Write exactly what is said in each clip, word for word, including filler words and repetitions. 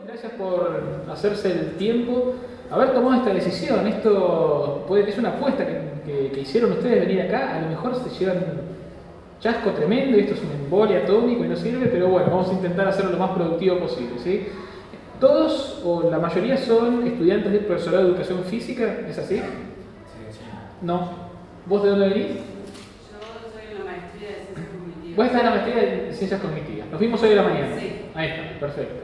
gracias por hacerse el tiempo, haber tomado esta decisión. Esto puede, es una apuesta que, que, que hicieron ustedes venir acá. A lo mejor se llevan un chasco tremendo y esto es un embole atómico y no sirve, pero bueno, vamos a intentar hacerlo lo más productivo posible, ¿sí? Todos o la mayoría son estudiantes del profesorado de educación física, ¿es así? Sí, sí. No. ¿Vos de dónde venís? Yo soy en la maestría de Ciencias Cognitivas. Vos estás en la maestría de Ciencias Cognitivas. Nos vimos hoy a la mañana. Sí. Ahí está, perfecto.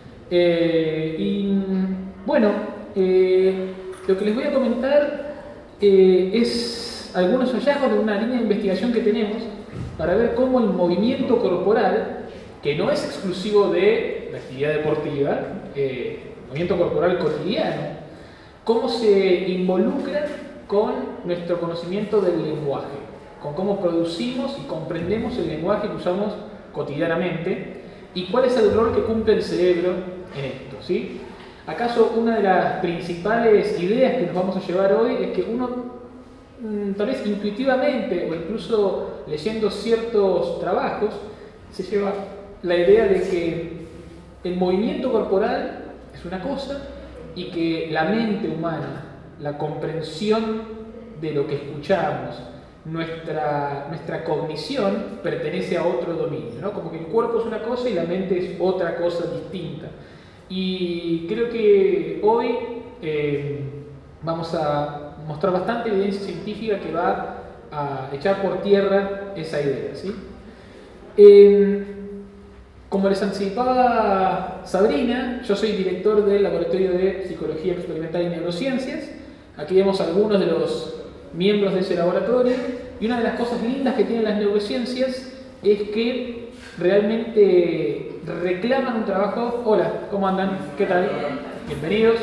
Eh, y bueno, eh, lo que les voy a comentar eh, es algunos hallazgos de una línea de investigación que tenemos para ver cómo el movimiento corporal, que no es exclusivo de la actividad deportiva, eh, movimiento corporal cotidiano, cómo se involucra con nuestro conocimiento del lenguaje, con cómo producimos y comprendemos el lenguaje que usamos cotidianamente y cuál es el rol que cumple el cerebro en esto, ¿sí? ¿Acaso una de las principales ideas que nos vamos a llevar hoy es que uno, tal vez intuitivamente o incluso leyendo ciertos trabajos, se lleva la idea de que el movimiento corporal es una cosa y que la mente humana, la comprensión de lo que escuchamos, nuestra, nuestra cognición pertenece a otro dominio, ¿no? Como que el cuerpo es una cosa y la mente es otra cosa distinta. Y creo que hoy eh, vamos a mostrar bastante evidencia científica que va a echar por tierra esa idea, ¿sí? Eh, como les anticipaba Sabrina, yo soy director del Laboratorio de Psicología Experimental y Neurociencias. Aquí vemos algunos de los miembros de ese laboratorio, y una de las cosas lindas que tienen las neurociencias es que realmente reclaman un trabajo. Hola, ¿cómo andan? ¿Qué tal? Bienvenidos.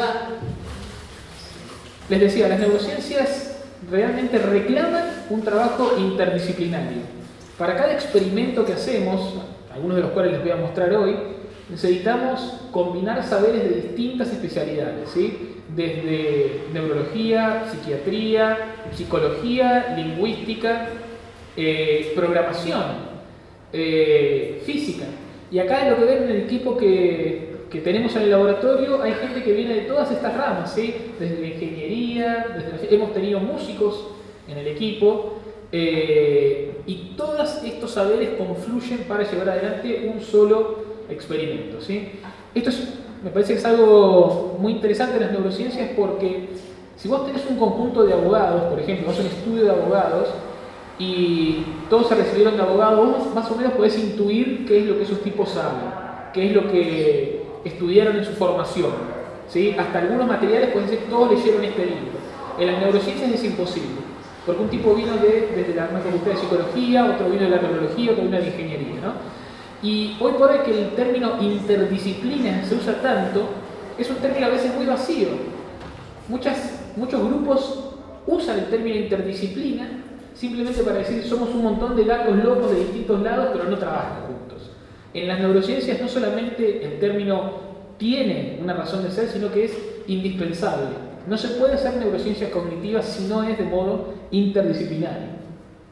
Les decía, las neurociencias realmente reclaman un trabajo interdisciplinario. Para cada experimento que hacemos, algunos de los cuales les voy a mostrar hoy, necesitamos combinar saberes de distintas especialidades, ¿sí? Desde neurología, psiquiatría, psicología, lingüística, eh, programación, eh, física. Y acá en lo que ven en el equipo que, que tenemos en el laboratorio, hay gente que viene de todas estas ramas, ¿sí? Desde la ingeniería, desde la, hemos tenido músicos en el equipo, eh, y todos estos saberes confluyen para llevar adelante un solo experimento, ¿sí? Esto es, me parece que es algo muy interesante en las neurociencias, porque si vos tenés un conjunto de abogados, por ejemplo, vos un estudio de abogados y todos se recibieron de abogados, vos más o menos podés intuir qué es lo que esos tipos saben, qué es lo que estudiaron en su formación, ¿sí? Hasta algunos materiales pueden decir todos leyeron este libro. En las neurociencias es imposible, porque un tipo vino de, desde la facultad de psicología, otro vino de la neurología, otro vino de la ingeniería, ¿no? Y hoy por hoy que el término interdisciplina se usa tanto, es un término a veces muy vacío. Muchas, muchos grupos usan el término interdisciplina simplemente para decir somos un montón de gatos locos de distintos lados, pero no trabajan juntos. En las neurociencias no solamente el término tiene una razón de ser, sino que es indispensable. No se puede hacer neurociencias cognitivas si no es de modo interdisciplinario.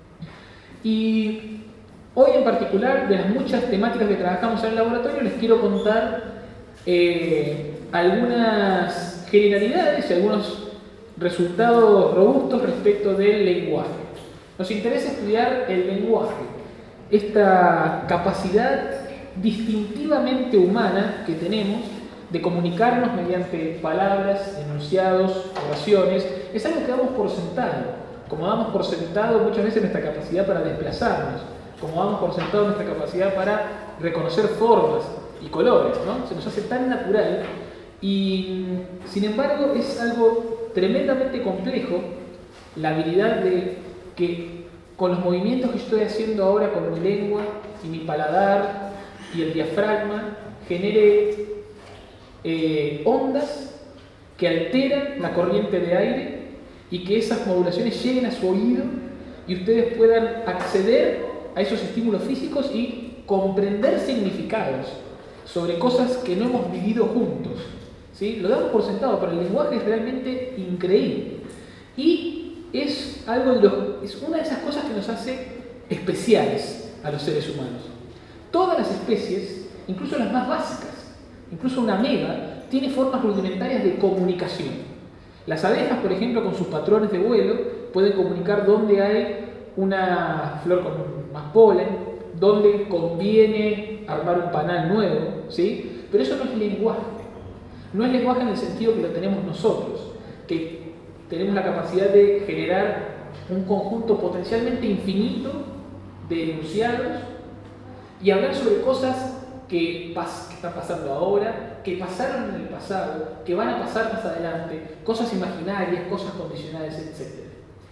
Y hoy en particular, de las muchas temáticas que trabajamos en el laboratorio, les quiero contar eh, algunas generalidades y algunos resultados robustos respecto del lenguaje. Nos interesa estudiar el lenguaje, esta capacidad distintivamente humana que tenemos de comunicarnos mediante palabras, enunciados, oraciones. Es algo que damos por sentado, como damos por sentado muchas veces nuestra capacidad para desplazarnos, como damos por sentado nuestra capacidad para reconocer formas y colores, ¿no? Se nos hace tan natural y, sin embargo, es algo tremendamente complejo la habilidad de que con los movimientos que yo estoy haciendo ahora con mi lengua y mi paladar y el diafragma genere eh, ondas que alteran la corriente de aire y que esas modulaciones lleguen a su oído y ustedes puedan acceder a esos estímulos físicos y comprender significados sobre cosas que no hemos vivido juntos, ¿sí? Lo damos por sentado, pero el lenguaje es realmente increíble y es, algo de los, es una de esas cosas que nos hace especiales a los seres humanos. Todas las especies, incluso las más básicas, incluso una ameba, tiene formas rudimentarias de comunicación. Las abejas, por ejemplo, con sus patrones de vuelo, pueden comunicar dónde hay una flor con más polen, dónde conviene armar un panal nuevo, ¿sí? Pero eso no es lenguaje. No es lenguaje en el sentido que lo tenemos nosotros, que tenemos la capacidad de generar un conjunto potencialmente infinito de enunciados y hablar sobre cosas que, pas que están pasando ahora, que pasaron en el pasado, que van a pasar más adelante, cosas imaginarias, cosas condicionales, etcétera.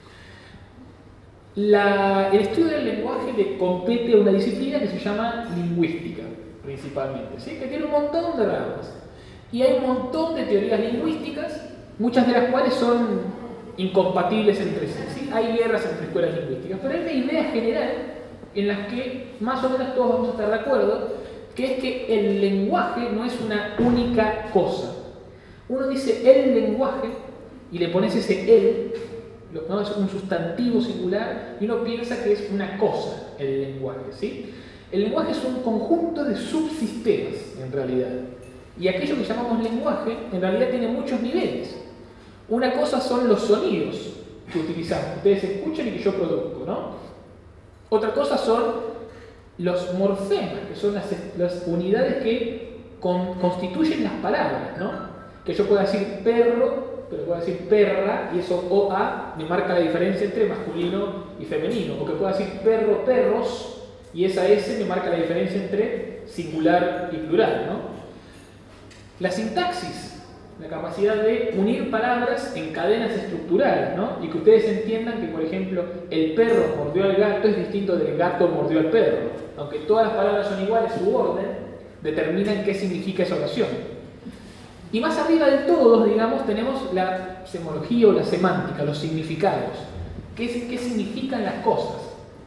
La, el estudio del lenguaje le compete a una disciplina que se llama lingüística, principalmente, ¿sí? Que tiene un montón de ramas. Y hay un montón de teorías lingüísticas, muchas de las cuales son incompatibles entre sí, ¿sí? Hay guerras entre escuelas lingüísticas, pero hay una idea general en la que más o menos todos vamos a estar de acuerdo, que es que el lenguaje no es una única cosa. Uno dice el lenguaje y le pones ese el, ¿no? Es un sustantivo singular y uno piensa que es una cosa el lenguaje, ¿sí? El lenguaje es un conjunto de subsistemas en realidad. Y aquello que llamamos lenguaje en realidad tiene muchos niveles. Una cosa son los sonidos que utilizamos, ustedes escuchan y que yo produzco, ¿no? Otra cosa son los morfemas, que son las, las unidades que con, constituyen las palabras, ¿no? Que yo pueda decir perro, pero puedo decir perra, y eso O A me marca la diferencia entre masculino y femenino. O que pueda decir perro, perros, y esa S me marca la diferencia entre singular y plural, ¿no? La sintaxis, la capacidad de unir palabras en cadenas estructurales, ¿no? Y que ustedes entiendan que, por ejemplo, el perro mordió al gato es distinto del gato mordió al perro. Aunque todas las palabras son iguales, su orden determina qué significa esa oración. Y más arriba de todos, digamos, tenemos la semología o la semántica, los significados. ¿Qué, qué significan las cosas?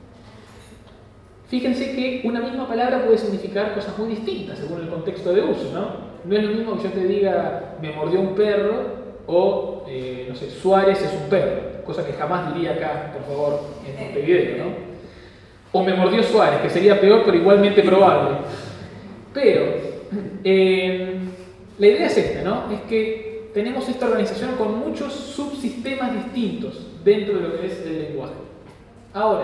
Fíjense que una misma palabra puede significar cosas muy distintas según el contexto de uso, ¿no? No es lo mismo que yo te diga, me mordió un perro, o, eh, no sé, Suárez es un perro, cosa que jamás diría acá, por favor, en este video, ¿no? O me mordió Suárez, que sería peor, pero igualmente probable. Pero, eh, la idea es esta, ¿no? Es que tenemos esta organización con muchos subsistemas distintos dentro de lo que es el lenguaje. Ahora,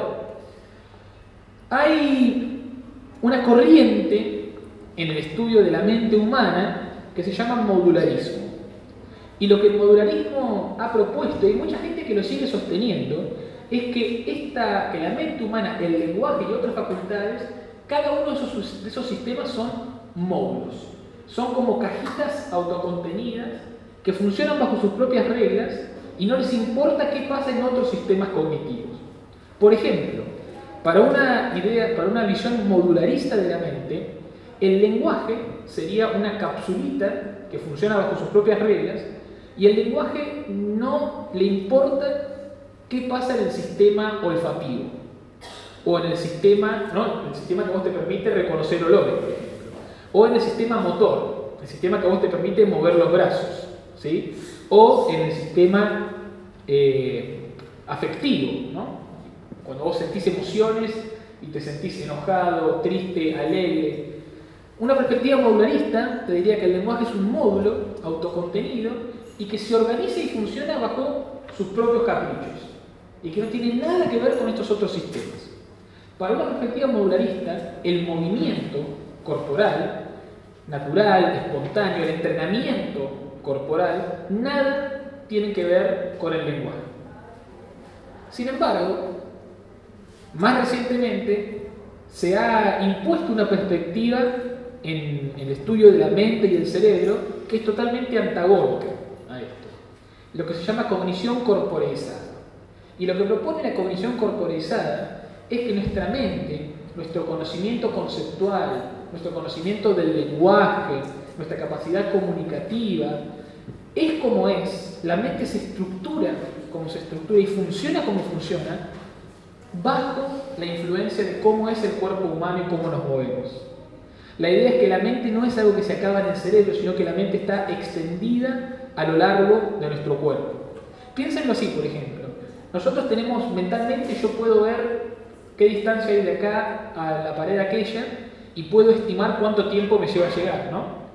hay una corriente en el estudio de la mente humana que se llama modularismo. Y lo que el modularismo ha propuesto, y hay mucha gente que lo sigue sosteniendo, es que, esta, que la mente humana, el lenguaje y otras facultades, cada uno de esos, de esos sistemas son módulos. Son como cajitas autocontenidas que funcionan bajo sus propias reglas y no les importa qué pasa en otros sistemas cognitivos. Por ejemplo, para una idea, para una visión modularista de la mente, el lenguaje sería una capsulita que funciona bajo sus propias reglas y el lenguaje no le importa qué pasa en el sistema olfativo o en el sistema, ¿no? el sistema que vos te permite reconocer olores, por ejemplo, o en el sistema motor, el sistema que vos te permite mover los brazos, ¿sí? O en el sistema eh, afectivo, ¿no? Cuando vos sentís emociones y te sentís enojado, triste, alegre. Una perspectiva modularista te diría que el lenguaje es un módulo autocontenido y que se organiza y funciona bajo sus propios caprichos y que no tiene nada que ver con estos otros sistemas. Para una perspectiva modularista, el movimiento corporal, natural, espontáneo, el entrenamiento corporal, nada tiene que ver con el lenguaje. Sin embargo, más recientemente se ha impuesto una perspectiva en el estudio de la mente y el cerebro que es totalmente antagónica a esto, lo que se llama cognición corporeizada. Y lo que propone la cognición corporeizada es que nuestra mente, nuestro conocimiento conceptual, nuestro conocimiento del lenguaje, nuestra capacidad comunicativa, es como es. La mente se estructura como se estructura y funciona como funciona bajo la influencia de cómo es el cuerpo humano y cómo nos movemos. La idea es que la mente no es algo que se acaba en el cerebro, sino que la mente está extendida a lo largo de nuestro cuerpo. Piénsenlo así, por ejemplo. Nosotros tenemos mentalmente, yo puedo ver qué distancia hay de acá a la pared aquella y puedo estimar cuánto tiempo me lleva a llegar, ¿no?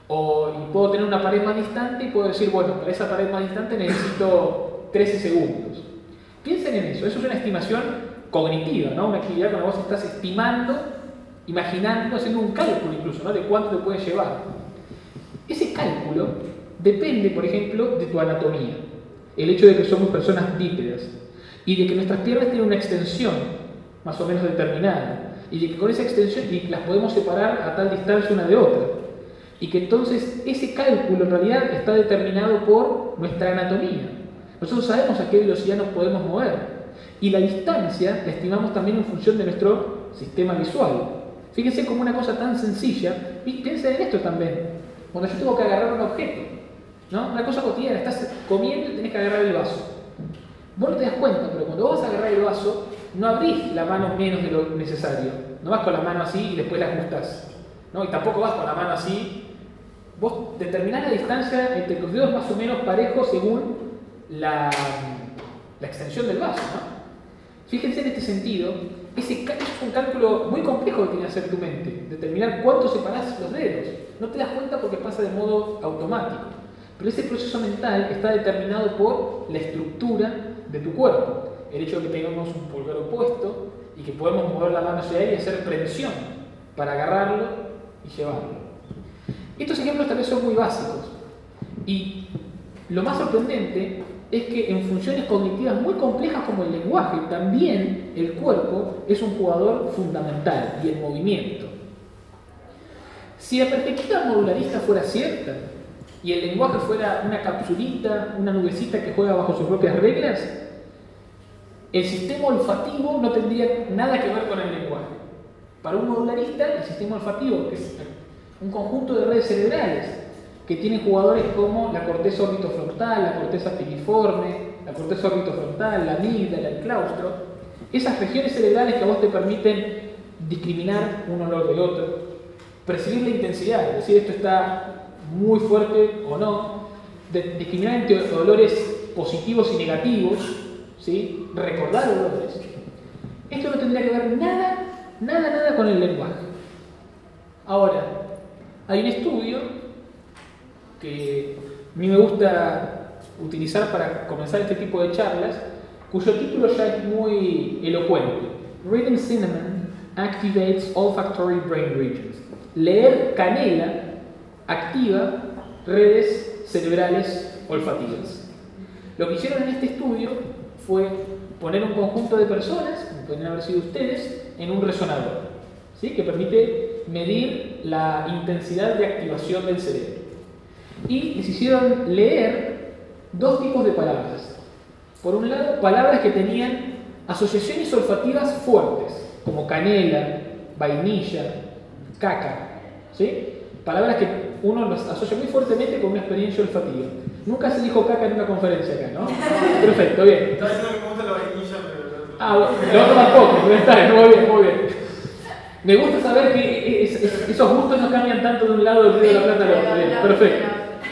O y puedo tener una pared más distante y puedo decir, bueno, para esa pared más distante necesito trece segundos. Piensen en eso, eso es una estimación cognitiva, ¿no? Una actividad cuando vos estás estimando, imaginando, haciendo un cálculo incluso, ¿no? De cuánto te puede llevar. Ese cálculo depende, por ejemplo, de tu anatomía. El hecho de que somos personas bípedas y de que nuestras piernas tienen una extensión más o menos determinada y de que con esa extensión y las podemos separar a tal distancia una de otra y que entonces ese cálculo en realidad está determinado por nuestra anatomía. Nosotros sabemos a qué velocidad nos podemos mover y la distancia la estimamos también en función de nuestro sistema visual. Fíjense como una cosa tan sencilla, y piensen en esto también, cuando yo tengo que agarrar un objeto, ¿no? Una cosa cotidiana, estás comiendo y tenés que agarrar el vaso. Vos no te das cuenta, pero cuando vos vas a agarrar el vaso, no abrís la mano menos de lo necesario. No vas con la mano así y después la ajustás, ¿no? Y tampoco vas con la mano así. Vos determinás la distancia entre tus dedos más o menos parejos según la, la extensión del vaso, ¿no? Fíjense en este sentido, ese es un cálculo muy complejo que tiene que hacer tu mente, determinar cuánto separás los dedos. No te das cuenta porque pasa de modo automático. Pero ese proceso mental está determinado por la estructura de tu cuerpo. El hecho de que tengamos un pulgar opuesto y que podemos mover la mano hacia él y hacer presión para agarrarlo y llevarlo. Estos ejemplos tal vez son muy básicos. Y lo más sorprendente es que en funciones cognitivas muy complejas como el lenguaje, también el cuerpo es un jugador fundamental y el movimiento. Si la perspectiva modularista fuera cierta y el lenguaje fuera una capsulita, una nubecita que juega bajo sus propias reglas, el sistema olfativo no tendría nada que ver con el lenguaje. Para un modularista, el sistema olfativo, que es un conjunto de redes cerebrales que tienen jugadores como la corteza orbitofrontal, la corteza piriforme, la corteza orbitofrontal, la amígdala, el claustro, esas regiones cerebrales que a vos te permiten discriminar un olor del otro, percibir la intensidad, es decir, esto está muy fuerte o no, de, discriminar entre olores positivos y negativos, ¿sí? Recordar olores. Esto no tendría que ver nada, nada, nada con el lenguaje. Ahora, hay un estudio que a mí me gusta utilizar para comenzar este tipo de charlas, cuyo título ya es muy elocuente. Reading cinnamon activates olfactory brain regions. Leer canela activa redes cerebrales olfativas. Lo que hicieron en este estudio fue poner un conjunto de personas, como pueden haber sido ustedes, en un resonador, ¿sí? Que permite medir la intensidad de activación del cerebro. Y les hicieron leer dos tipos de palabras. Por un lado, palabras que tenían asociaciones olfativas fuertes, como canela, vainilla, caca, ¿sí? Palabras que uno las asocia muy fuertemente con una experiencia olfativa. Nunca se dijo caca en una conferencia acá, ¿no? Perfecto, bien. Está diciendo que me gusta la vainilla, pero... Ah, bueno, lo otro tampoco, pero está bien, muy bien, muy bien. Me gusta saber que es, es, esos gustos no cambian tanto de un lado del río de la Plata al otro. Bien, perfecto.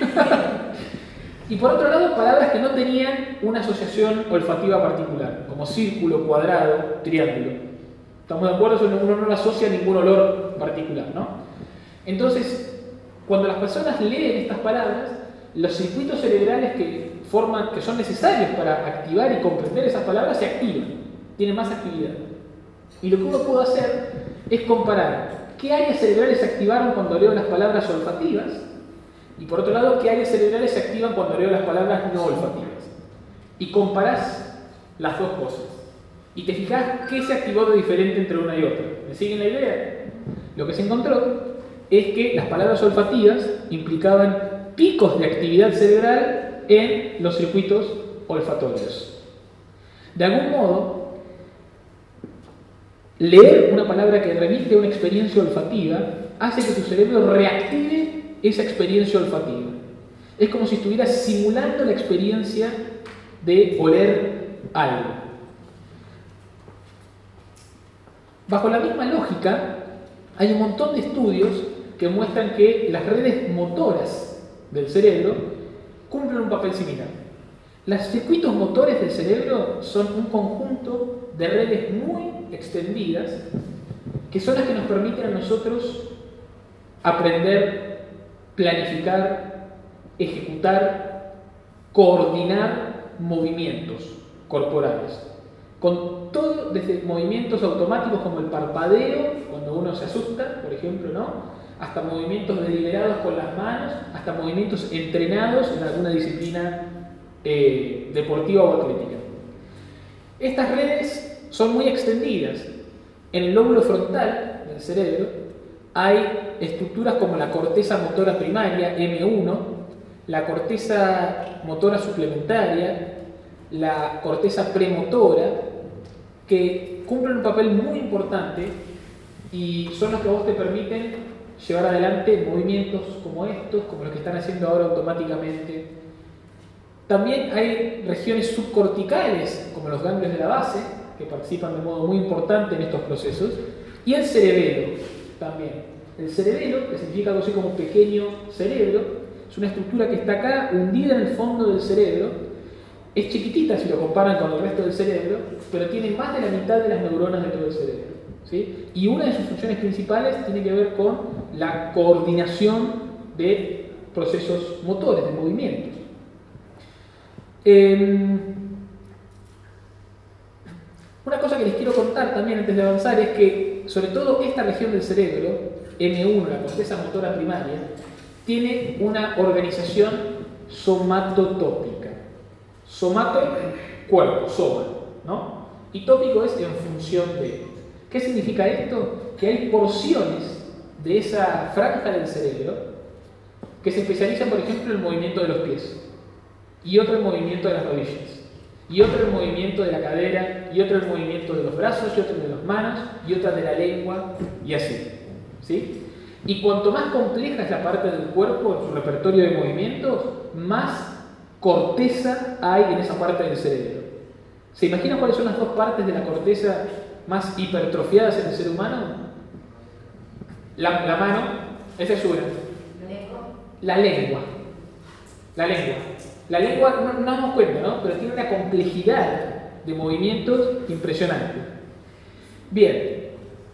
Y por otro lado, palabras que no tenían una asociación olfativa particular, como círculo, cuadrado, triángulo. ¿Estamos de acuerdo? Uno no asocia ningún olor particular, ¿no? Entonces, cuando las personas leen estas palabras, los circuitos cerebrales que, forman, que son necesarios para activar y comprender esas palabras se activan, tienen más actividad. Y lo que uno puede hacer es comparar qué áreas cerebrales se activaron cuando leo las palabras olfativas y por otro lado, qué áreas cerebrales se activan cuando leo las palabras no olfativas. Y comparás las dos cosas. Y te fijás qué se activó de diferente entre una y otra. ¿Me siguen la idea? Lo que se encontró es que las palabras olfativas implicaban picos de actividad cerebral en los circuitos olfatorios. De algún modo, leer una palabra que remite a una experiencia olfativa hace que tu cerebro reactive esa experiencia olfativa. Es como si estuvieras simulando la experiencia de oler algo. Bajo la misma lógica, hay un montón de estudios que muestran que las redes motoras del cerebro cumplen un papel similar. Los circuitos motores del cerebro son un conjunto de redes muy extendidas que son las que nos permiten a nosotros aprender planificar, ejecutar, coordinar movimientos corporales. Con todo, desde movimientos automáticos como el parpadeo, cuando uno se asusta, por ejemplo, ¿no? Hasta movimientos deliberados con las manos, hasta movimientos entrenados en alguna disciplina eh, deportiva o atlética. Estas redes son muy extendidas. En el lóbulo frontal del cerebro hay estructuras como la corteza motora primaria, eme uno, la corteza motora suplementaria, la corteza premotora, que cumplen un papel muy importante y son los que a vos te permiten llevar adelante movimientos como estos, como los que están haciendo ahora automáticamente. También hay regiones subcorticales, como los ganglios de la base, que participan de modo muy importante en estos procesos, y el cerebelo también. El cerebelo, que significa algo así como pequeño cerebro, es una estructura que está acá, hundida en el fondo del cerebro. Es chiquitita si lo comparan con el resto del cerebro, pero tiene más de la mitad de las neuronas dentro del cerebro, ¿sí? Y una de sus funciones principales tiene que ver con la coordinación de procesos motores, de movimientos. Eh, una cosa que les quiero contar también antes de avanzar es que, sobre todo esta región del cerebro, eme uno, la corteza motora primaria, tiene una organización somatotópica. Somato, cuerpo, soma, ¿no? Y tópico es en función de. ¿Qué significa esto? Que hay porciones de esa franja del cerebro que se especializan, por ejemplo, en el movimiento de los pies, y otro en el movimiento de las rodillas, y otro en el movimiento de la cadera, y otro en el movimiento de los brazos, y otro de las manos, y otra de la lengua, y así, ¿sí? Y cuanto más compleja es la parte del cuerpo en su repertorio de movimientos, más corteza hay en esa parte del cerebro. ¿Se imaginan cuáles son las dos partes de la corteza más hipertrofiadas en el ser humano? La, la mano, esa es una. La lengua. La lengua. La lengua no, no nos damos cuenta, ¿no? Pero tiene una complejidad de movimientos impresionante. Bien.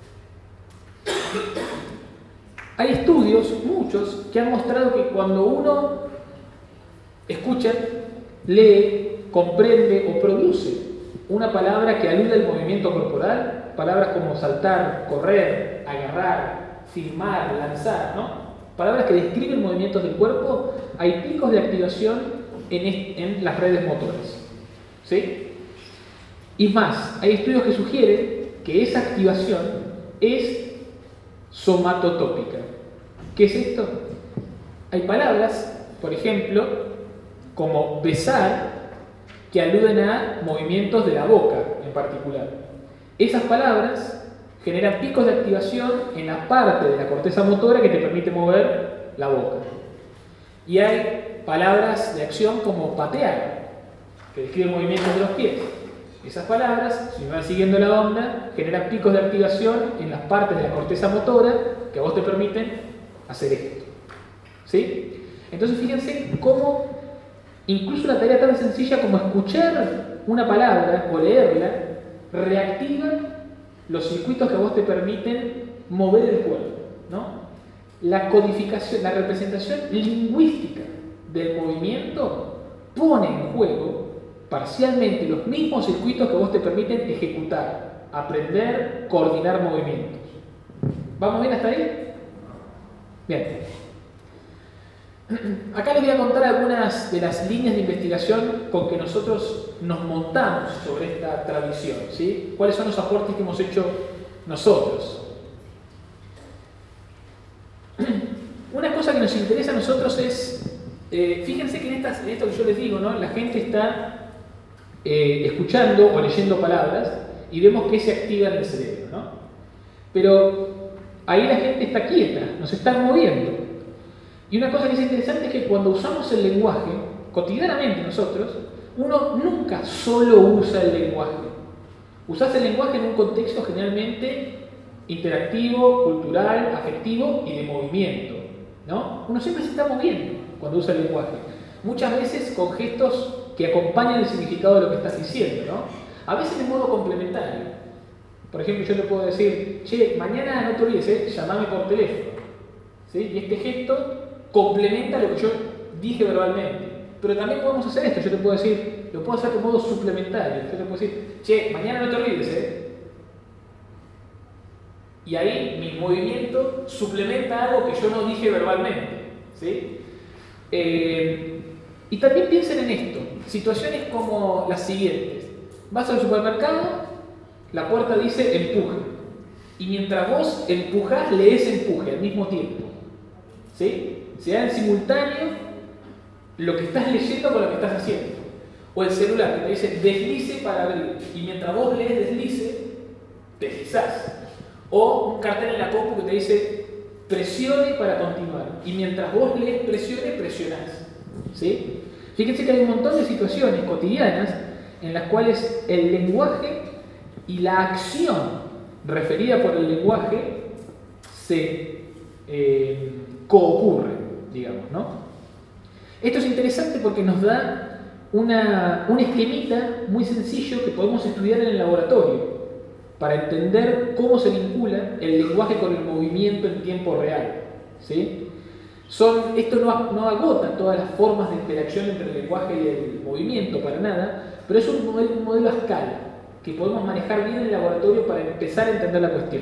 Hay estudios, muchos, que han mostrado que cuando uno escucha, lee, comprende o produce una palabra que alude al movimiento corporal, palabras como saltar, correr, agarrar, filmar, lanzar, ¿no? Palabras que describen movimientos del cuerpo, hay picos de activación en, en las redes motoras, ¿sí? Y más, hay estudios que sugieren que esa activación es somatotópica. ¿Qué es esto? Hay palabras, por ejemplo, como besar, que aluden a movimientos de la boca en particular. Esas palabras generan picos de activación en la parte de la corteza motora que te permite mover la boca. Y hay palabras de acción como patear, que describen movimientos de los pies. Esas palabras, si van siguiendo la onda, generan picos de activación en las partes de la corteza motora que a vos te permiten hacer esto, ¿sí? Entonces fíjense cómo incluso una tarea tan sencilla como escuchar una palabra o leerla reactiva los circuitos que a vos te permiten mover el cuerpo, ¿no? La codificación, la representación lingüística del movimiento pone en juego parcialmente los mismos circuitos que a vos te permiten ejecutar, aprender, coordinar movimientos. ¿Vamos bien hasta ahí? Bien. Acá les voy a contar algunas de las líneas de investigación con que nosotros nos montamos sobre esta tradición, ¿sí? ¿Cuáles son los aportes que hemos hecho nosotros? Una cosa que nos interesa a nosotros es, eh, fíjense que en, estas, en esto que yo les digo, ¿no? La gente está eh, escuchando o leyendo palabras y vemos que se activa en el cerebro, ¿no? Pero ahí la gente está quieta, nos están moviendo. Y una cosa que es interesante es que cuando usamos el lenguaje, cotidianamente nosotros, uno nunca solo usa el lenguaje. Usás el lenguaje en un contexto generalmente interactivo, cultural, afectivo y de movimiento, ¿no? Uno siempre se está moviendo cuando usa el lenguaje. Muchas veces con gestos que acompañan el significado de lo que estás diciendo, ¿no? A veces de modo complementario. Por ejemplo, yo te puedo decir, che, mañana no te olvides, ¿eh? Llamame por teléfono, ¿sí? Y este gesto complementa lo que yo dije verbalmente. Pero también podemos hacer esto, yo te puedo decir, lo puedo hacer de modo suplementario. Yo te puedo decir, che, mañana no te olvides, ¿eh? Y ahí mi movimiento suplementa algo que yo no dije verbalmente, ¿sí? Eh, y también piensen en esto, situaciones como las siguientes. Vas al supermercado, la puerta dice empuje. Y mientras vos empujás, lees empuje al mismo tiempo. ¿Sí? Se da en simultáneo lo que estás leyendo con lo que estás haciendo. O el celular que te dice deslice para abrir. Y mientras vos lees deslice, deslizás. O un cartel en la compu que te dice presione para continuar. Y mientras vos lees presione, presionás. ¿Sí? Fíjense que hay un montón de situaciones cotidianas en las cuales el lenguaje y la acción referida por el lenguaje se eh, coocurren, digamos, ¿no? Esto es interesante porque nos da una, un esquemita muy sencillo que podemos estudiar en el laboratorio para entender cómo se vincula el lenguaje con el movimiento en tiempo real, ¿sí? Son, esto no, no agota todas las formas de interacción entre el lenguaje y el movimiento, para nada, pero es un modelo, un modelo a escala que podemos manejar bien en el laboratorio para empezar a entender la cuestión.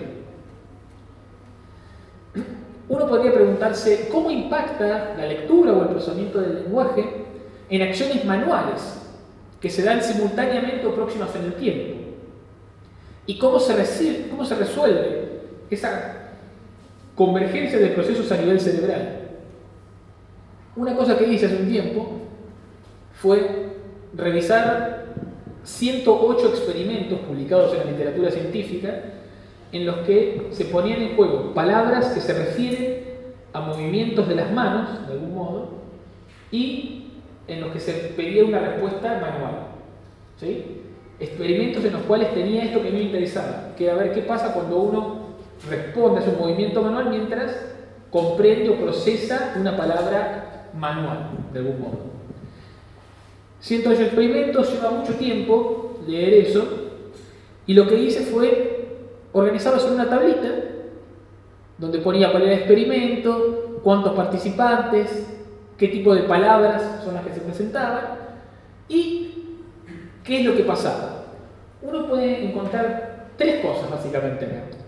Uno podría preguntarse cómo impacta la lectura o el procesamiento del lenguaje en acciones manuales que se dan simultáneamente o próximas en el tiempo. Y cómo se, recibe, cómo se resuelve esa convergencia de procesos a nivel cerebral. Una cosa que hice hace un tiempo fue revisar ciento ocho experimentos publicados en la literatura científica en los que se ponían en juego palabras que se refieren a movimientos de las manos, de algún modo, y en los que se pedía una respuesta manual. ¿Sí? Experimentos en los cuales tenía esto que me interesaba, que era ver qué pasa cuando uno responde a su movimiento manual mientras comprende o procesa una palabra manual, de algún modo. ciento ocho experimentos, lleva mucho tiempo leer eso, y lo que hice fue organizarlos en una tablita donde ponía cuál era el experimento, cuántos participantes, qué tipo de palabras son las que se presentaban y qué es lo que pasaba. Uno puede encontrar tres cosas básicamente en esto.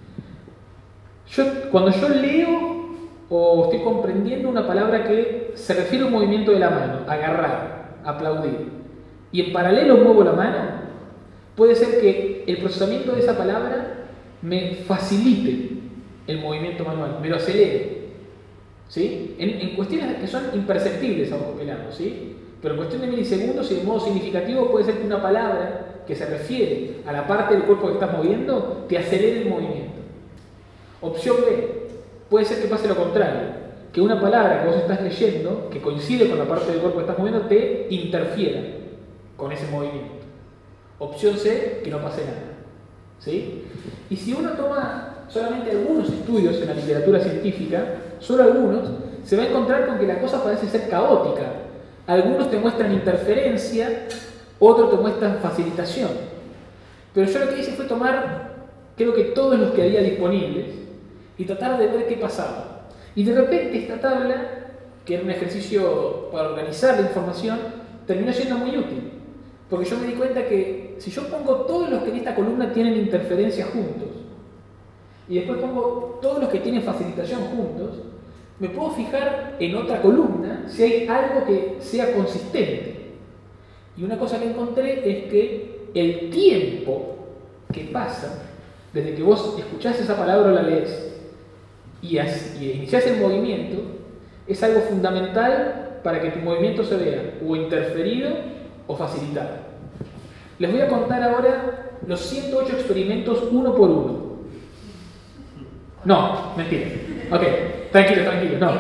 Yo, cuando yo leo o estoy comprendiendo una palabra que se refiere a un movimiento de la mano, agarrar, aplaudir, y en paralelo muevo la mano, puede ser que el procesamiento de esa palabra me facilite el movimiento manual, me lo acelere, ¿sí? En, en cuestiones que son imperceptibles a ojo pelado, ¿sí? Pero en cuestión de milisegundos y de modo significativo puede ser que una palabra que se refiere a la parte del cuerpo que estás moviendo te acelere el movimiento. Opción B, puede ser que pase lo contrario, que una palabra que vos estás leyendo, que coincide con la parte del cuerpo que estás moviendo, te interfiera con ese movimiento. Opción C, que no pase nada. ¿Sí? Y si uno toma solamente algunos estudios en la literatura científica, solo algunos, se va a encontrar con que la cosa parece ser caótica. Algunos te muestran interferencia, otros te muestran facilitación. Pero yo lo que hice fue tomar, creo que todos los que había disponibles, y tratar de ver qué pasaba. Y de repente esta tabla, que era un ejercicio para organizar la información, terminó siendo muy útil. Porque yo me di cuenta que si yo pongo todos los que en esta columna tienen interferencia juntos, y después pongo todos los que tienen facilitación juntos, me puedo fijar en otra columna si hay algo que sea consistente. Y una cosa que encontré es que el tiempo que pasa desde que vos escuchás esa palabra o la lees y, y iniciás el movimiento es algo fundamental para que tu movimiento se vea o interferido o facilitado. Les voy a contar ahora los ciento ocho experimentos uno por uno. No, mentira. Ok, tranquilos, tranquilos, no.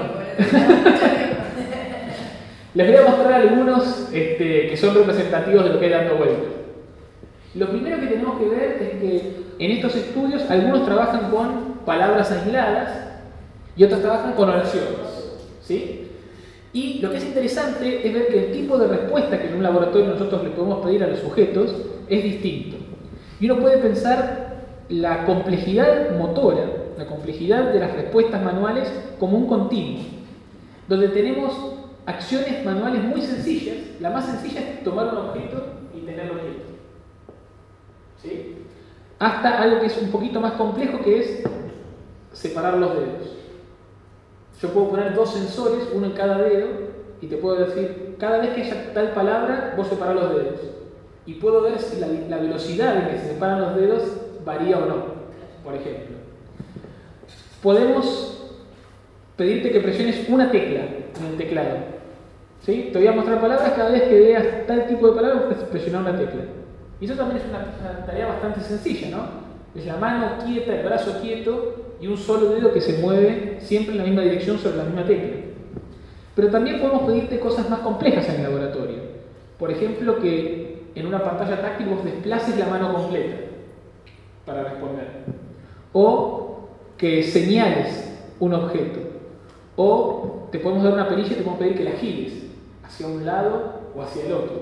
Les voy a mostrar algunos este, que son representativos de lo que hay dando vuelta. Lo primero que tenemos que ver es que en estos estudios algunos trabajan con palabras aisladas y otros trabajan con oraciones, ¿sí? Y lo que es interesante es ver que el tipo de respuesta que en un laboratorio nosotros le podemos pedir a los sujetos es distinto. Y uno puede pensar la complejidad motora, la complejidad de las respuestas manuales como un continuo. donde tenemos acciones manuales muy sencillas. La más sencilla es tomar un objeto y tenerlo quieto, ¿sí? Hasta algo que es un poquito más complejo, que es separar los dedos. Yo puedo poner dos sensores, uno en cada dedo, y te puedo decir, cada vez que haya tal palabra, vos separás los dedos. Y puedo ver si la, la velocidad en que se separan los dedos varía o no, por ejemplo. Podemos pedirte que presiones una tecla en el teclado, ¿sí? Te voy a mostrar palabras, cada vez que veas tal tipo de palabras, puedes presionar una tecla. Y eso también es una, una tarea bastante sencilla, ¿no? Es la mano quieta, el brazo quieto y un solo dedo que se mueve siempre en la misma dirección sobre la misma tecla. Pero también podemos pedirte cosas más complejas en el laboratorio. Por ejemplo, que en una pantalla táctil vos desplaces la mano completa para responder. O que señales un objeto. O te podemos dar una perilla y te podemos pedir que la gires hacia un lado o hacia el otro.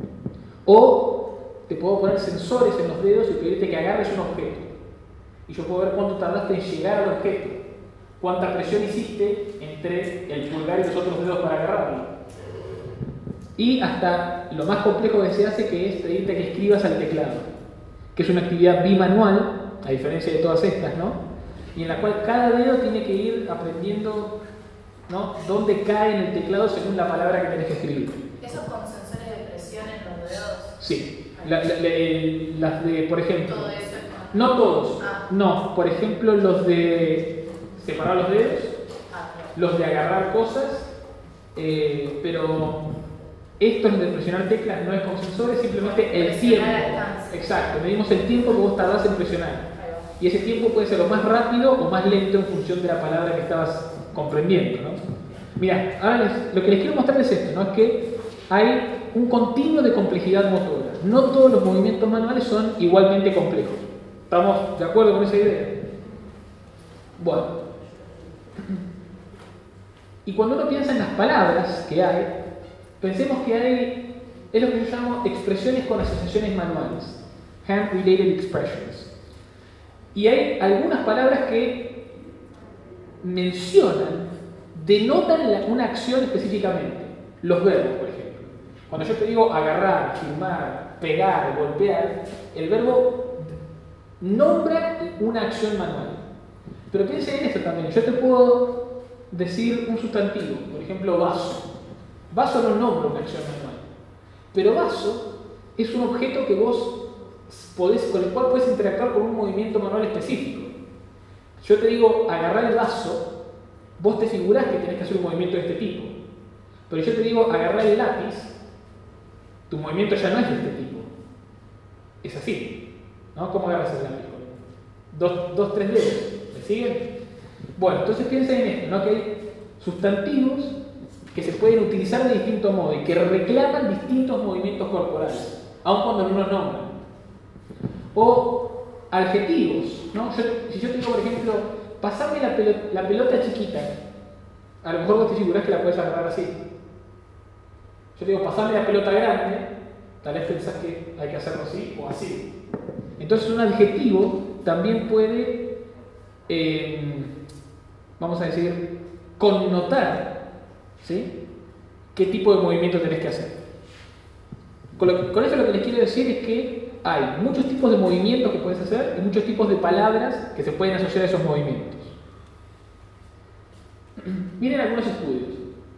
O te puedo poner sensores en los dedos y pedirte que agarres un objeto. Y yo puedo ver cuánto tardaste en llegar al objeto, cuánta presión hiciste entre el pulgar y los otros dedos para agarrarlo. Y hasta lo más complejo que se hace, que es pedirte que escribas al teclado, que es una actividad bimanual, a diferencia de todas estas, ¿no? Y en la cual cada dedo tiene que ir aprendiendo, ¿no?, dónde cae en el teclado según la palabra que tenés que escribir. ¿Eso con sensores de presión en los dedos? Sí. La, la, la, las de, por ejemplo... Todo eso. No todos. Ah. No. Por ejemplo, los de separar los dedos, Ah, claro. los de agarrar cosas, eh, pero estos de presionar teclas no es con sensores, simplemente el Presionar tiempo. al alcance. Exacto. Medimos el tiempo que vos tardás en presionar. Ahí va. Y ese tiempo puede ser o más rápido o más lento en función de la palabra que estabas comprendiendo, ¿no? Mirá, ahora les, lo que les quiero mostrar es esto, ¿no? Es que hay un continuo de complejidad motora. No todos los movimientos manuales son igualmente complejos. ¿Estamos de acuerdo con esa idea? Bueno. Y cuando uno piensa en las palabras que hay, pensemos que hay, es lo que yo llamo expresiones con asociaciones manuales. Hand-related expressions. Y hay algunas palabras que mencionan, denotan la, una acción específicamente. Los verbos, por ejemplo. Cuando yo te digo agarrar, firmar, pegar, golpear, el verbo nombra una acción manual. Pero piensa en esto también. Yo te puedo decir un sustantivo, por ejemplo, vaso. Vaso no nombra una acción manual. Pero vaso es un objeto que vos podés, con el cual puedes interactuar con un movimiento manual específico. Yo te digo agarrar el vaso, vos te figurás que tenés que hacer un movimiento de este tipo. Pero yo te digo agarrar el lápiz, tu movimiento ya no es de este tipo. Es así. ¿No? ¿Cómo agarras el lápiz? Dos, dos, tres dedos. ¿Me siguen? Bueno, entonces piensa en esto, ¿no? Que hay sustantivos que se pueden utilizar de distinto modo y que reclaman distintos movimientos corporales, aun cuando no los nombran. O adjetivos, ¿no? Yo, si yo te digo, por ejemplo, pasame la pelota, la pelota chiquita, a lo mejor vos te figurás que la puedes agarrar así. Yo te digo, pasame la pelota grande, tal vez pensás que hay que hacerlo así o así. Entonces un adjetivo también puede, eh, vamos a decir, connotar, ¿sí?, qué tipo de movimiento tenés que hacer. Con, lo, con eso lo que les quiero decir es que hay muchos tipos de movimientos que puedes hacer y muchos tipos de palabras que se pueden asociar a esos movimientos. Miren algunos estudios.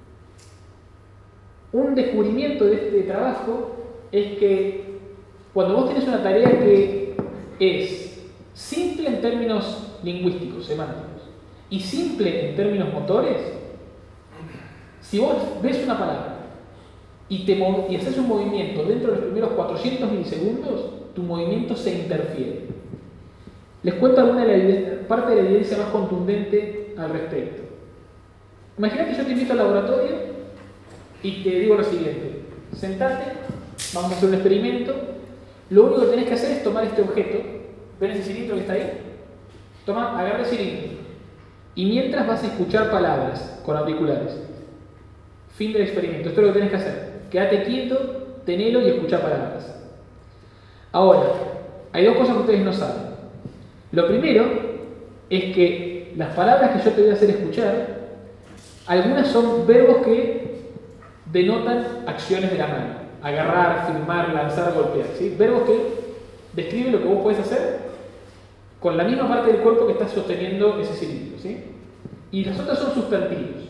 Un descubrimiento de este trabajo es que cuando vos tenés una tarea que es simple en términos lingüísticos, semánticos, y simple en términos motores, si vos ves una palabra y, te y haces un movimiento dentro de los primeros cuatrocientos milisegundos, tu movimiento se interfiere. Les cuento alguna de la parte de la evidencia más contundente al respecto. Imagina que yo te invito al laboratorio y te digo lo siguiente: sentate, vamos a hacer un experimento. Lo único que tenés que hacer es tomar este objeto. ¿Ven ese cilindro que está ahí? Toma, agarra el cilindro. Y mientras vas a escuchar palabras con auriculares. Fin del experimento. Esto es lo que tenés que hacer. Quédate quieto, tenelo y escucha palabras. Ahora, hay dos cosas que ustedes no saben. Lo primero es que las palabras que yo te voy a hacer escuchar Algunas son verbos que denotan acciones de la mano. Agarrar, firmar, lanzar, golpear. ¿Sí? Verbos que describen lo que vos podés hacer con la misma parte del cuerpo que está sosteniendo ese cilindro. ¿Sí? Y las otras son sustantivos.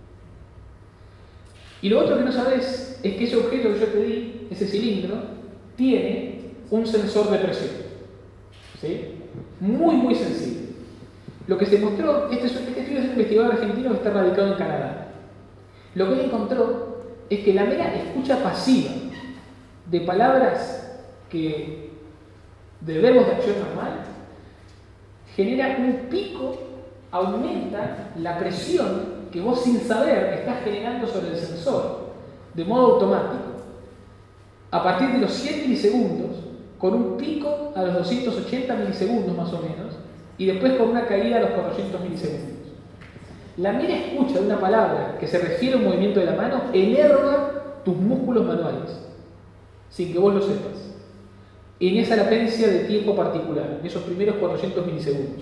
Y lo otro que no sabés es que ese objeto que yo te di, ese cilindro, tiene un sensor de presión. ¿Sí? Muy, muy sensible. Lo que se mostró, este, este estudio es un investigador argentino que está radicado en Canadá. Lo que él encontró es que la mera escucha pasiva de palabras que, de verbos de acción normal, genera un pico, aumenta la presión que vos sin saber estás generando sobre el sensor, de modo automático, a partir de los cien milisegundos, con un pico a los doscientos ochenta milisegundos más o menos, y después con una caída a los cuatrocientos milisegundos. La mera escucha de una palabra que se refiere a un movimiento de la mano enerva tus músculos manuales, sin que vos lo sepas, en esa latencia de tiempo particular, en esos primeros cuatrocientos milisegundos.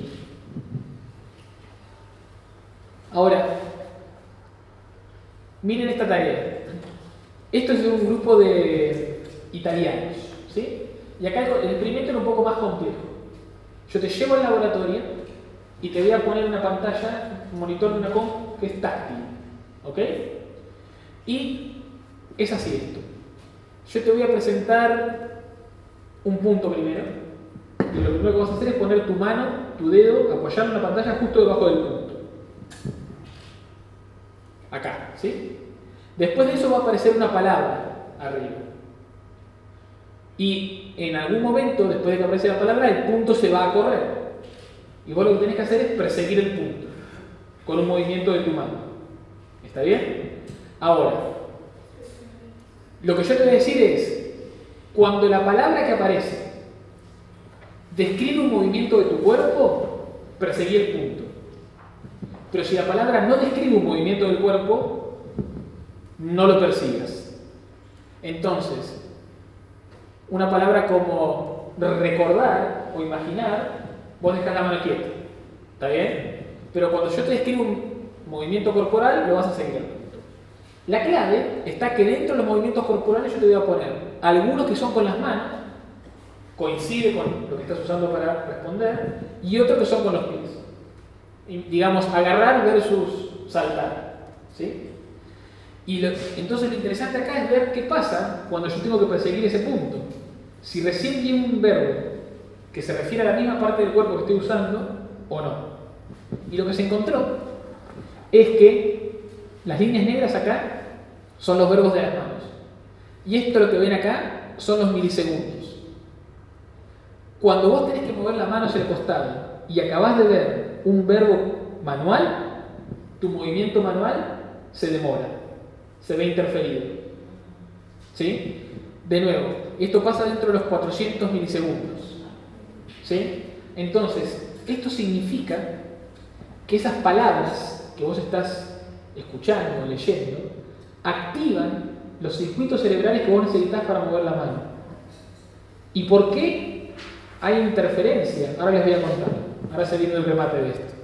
Ahora, miren esta tarea. Esto es de un grupo de italianos, ¿sí? Y acá el experimento era un poco más complejo. Yo te llevo al laboratorio y te voy a poner una pantalla, un monitor de una compu que es táctil, ¿ok? Y es así esto. Yo te voy a presentar un punto primero, y lo primero que vas a hacer es poner tu mano, tu dedo, apoyar en la pantalla justo debajo del punto. Acá, ¿sí? Después de eso va a aparecer una palabra arriba. Y en algún momento, después de que aparece la palabra, el punto se va a correr. Y vos lo que tenés que hacer es perseguir el punto con un movimiento de tu mano. ¿Está bien? Ahora, lo que yo te voy a decir es, cuando la palabra que aparece describe un movimiento de tu cuerpo, perseguí el punto. Pero si la palabra no describe un movimiento del cuerpo, no lo persigas. Entonces, una palabra como recordar o imaginar, vos dejás la mano quieta. ¿Está bien? Pero cuando yo te describo un movimiento corporal, lo vas a seguir. La clave está que dentro de los movimientos corporales yo te voy a poner algunos que son con las manos, coincide con lo que estás usando para responder, y otros que son con los pies. Y, digamos, agarrar versus saltar. ¿Sí? Y lo, entonces lo interesante acá es ver qué pasa cuando yo tengo que perseguir ese punto. Si recién vi un verbo que se refiere a la misma parte del cuerpo que estoy usando o no. Y lo que se encontró es que las líneas negras acá son los verbos de las manos. Y esto lo que ven acá son los milisegundos. Cuando vos tenés que mover la mano hacia el costado y acabás de ver un verbo manual, tu movimiento manual se demora, se ve interferido. ¿Sí? De nuevo, esto pasa dentro de los cuatrocientos milisegundos. ¿Sí? Entonces, esto significa que esas palabras que vos estás escuchando o leyendo activan los circuitos cerebrales que vos necesitas para mover la mano. ¿Y por qué hay interferencia? Ahora les voy a contar. Ahora se viene el remate de esto.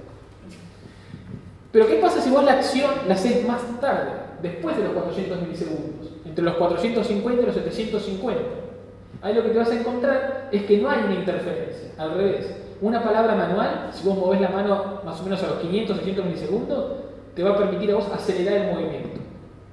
Pero ¿qué pasa si vos la acción la haces más tarde, después de los cuatrocientos milisegundos? Entre los cuatrocientos cincuenta y los setecientos cincuenta. Ahí lo que te vas a encontrar es que no hay una interferencia. Al revés. Una palabra manual, si vos movés la mano más o menos a los quinientos, seiscientos milisegundos, te va a permitir a vos acelerar el movimiento.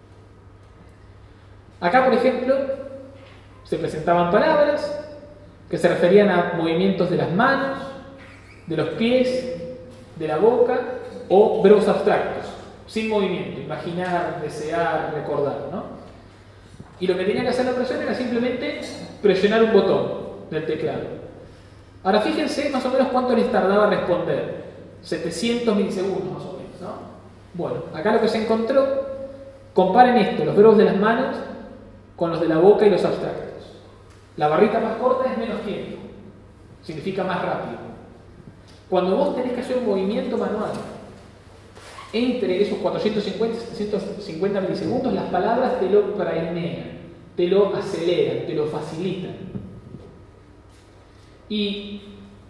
Acá, por ejemplo, se presentaban palabras que se referían a movimientos de las manos, de los pies, de la boca, o verbos abstractos, sin movimiento, imaginar, desear, recordar, ¿no? Y lo que tenía que hacer la persona era simplemente presionar un botón del teclado. Ahora fíjense más o menos cuánto les tardaba responder. setecientos milisegundos más o menos, ¿no? Bueno, acá lo que se encontró, comparen esto, los verbos de las manos con los de la boca y los abstractos. La barrita más corta es menos tiempo, significa más rápido. Cuando vos tenés que hacer un movimiento manual entre esos cuatrocientos cincuenta y setecientos cincuenta milisegundos, las palabras te lo prainean, te lo aceleran, te lo facilitan. Y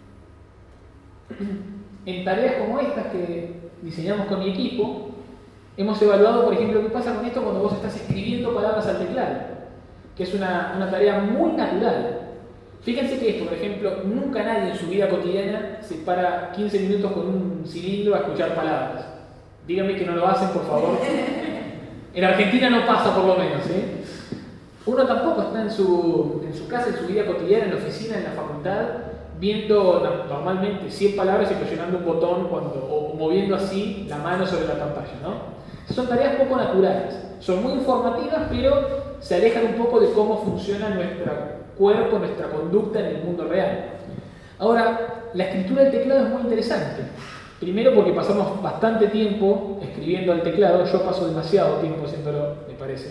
en tareas como estas que diseñamos con mi equipo, Hemos evaluado, por ejemplo, qué pasa con esto cuando vos estás escribiendo palabras al teclado, que es una, una tarea muy natural. Fíjense que esto, por ejemplo, nunca nadie en su vida cotidiana se para quince minutos con un cilindro a escuchar palabras. Díganme que no lo hacen, por favor. En Argentina no pasa, por lo menos, ¿eh? Uno tampoco está en su, en su casa, en su vida cotidiana, en la oficina, en la facultad, viendo normalmente cien palabras y presionando un botón cuando, o moviendo así la mano sobre la pantalla, ¿no? Son tareas poco naturales, son muy informativas, pero se alejan un poco de cómo funciona nuestro cuerpo, nuestra conducta en el mundo real. Ahora, la escritura del teclado es muy interesante. Primero porque pasamos bastante tiempo escribiendo al teclado, yo paso demasiado tiempo haciéndolo, me parece.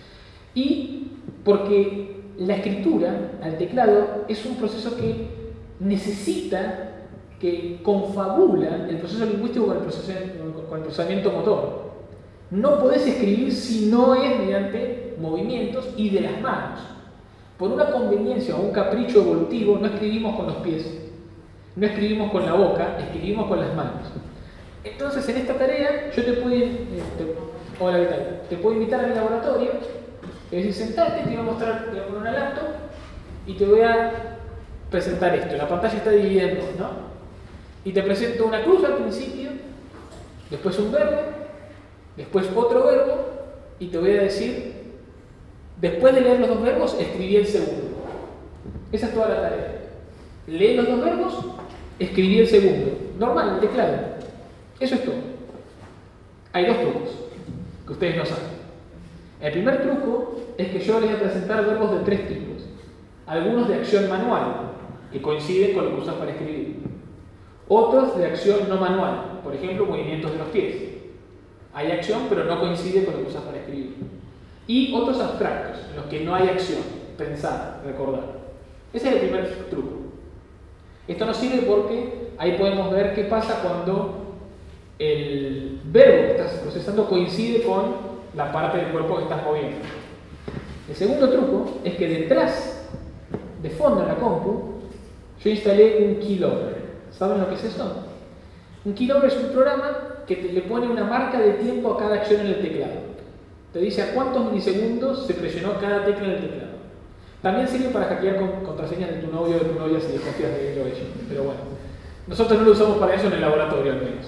Y porque la escritura al teclado es un proceso que necesita, que confabula el proceso lingüístico con el, proceso, con el procesamiento motor. No podés escribir si no es mediante movimientos y de las manos. Por una conveniencia o un capricho evolutivo no escribimos con los pies, no escribimos con la boca, escribimos con las manos. Entonces en esta tarea yo te puedo, eh, te, hola, ¿qué tal? Te puedo invitar a mi laboratorio, te voy a decir sentate, te voy a mostrar, te voy a poner una laptop y te voy a presentar esto. La pantalla está dividida en dos, ¿no? Y te presento una cruz al principio, después un verbo, después otro verbo y te voy a decir, después de leer los dos verbos, escribí el segundo. Esa es toda la tarea. Lee los dos verbos, escribí el segundo. Normal, el teclado. Eso es todo. Hay dos trucos que ustedes no saben. El primer truco es que yo les voy a presentar verbos de tres tipos. Algunos de acción manual, que coinciden con lo que usas para escribir. Otros de acción no manual, por ejemplo, movimientos de los pies. Hay acción, pero no coincide con lo que usas para escribir. Y otros abstractos, en los que no hay acción, pensar, recordar. Ese es el primer truco. Esto nos sirve porque ahí podemos ver qué pasa cuando el verbo que estás procesando coincide con la parte del cuerpo que estás moviendo. El segundo truco es que detrás, de fondo en la compu, yo instalé un keylogger. ¿Saben lo que es eso? Un keylogger es un programa que te, le pone una marca de tiempo a cada acción en el teclado. Te dice a cuántos milisegundos se presionó cada tecla en el teclado. También sirve para hackear con contraseñas de tu novio o de tu novia si desconfías de él o ella. Pero bueno, nosotros no lo usamos para eso en el laboratorio al menos.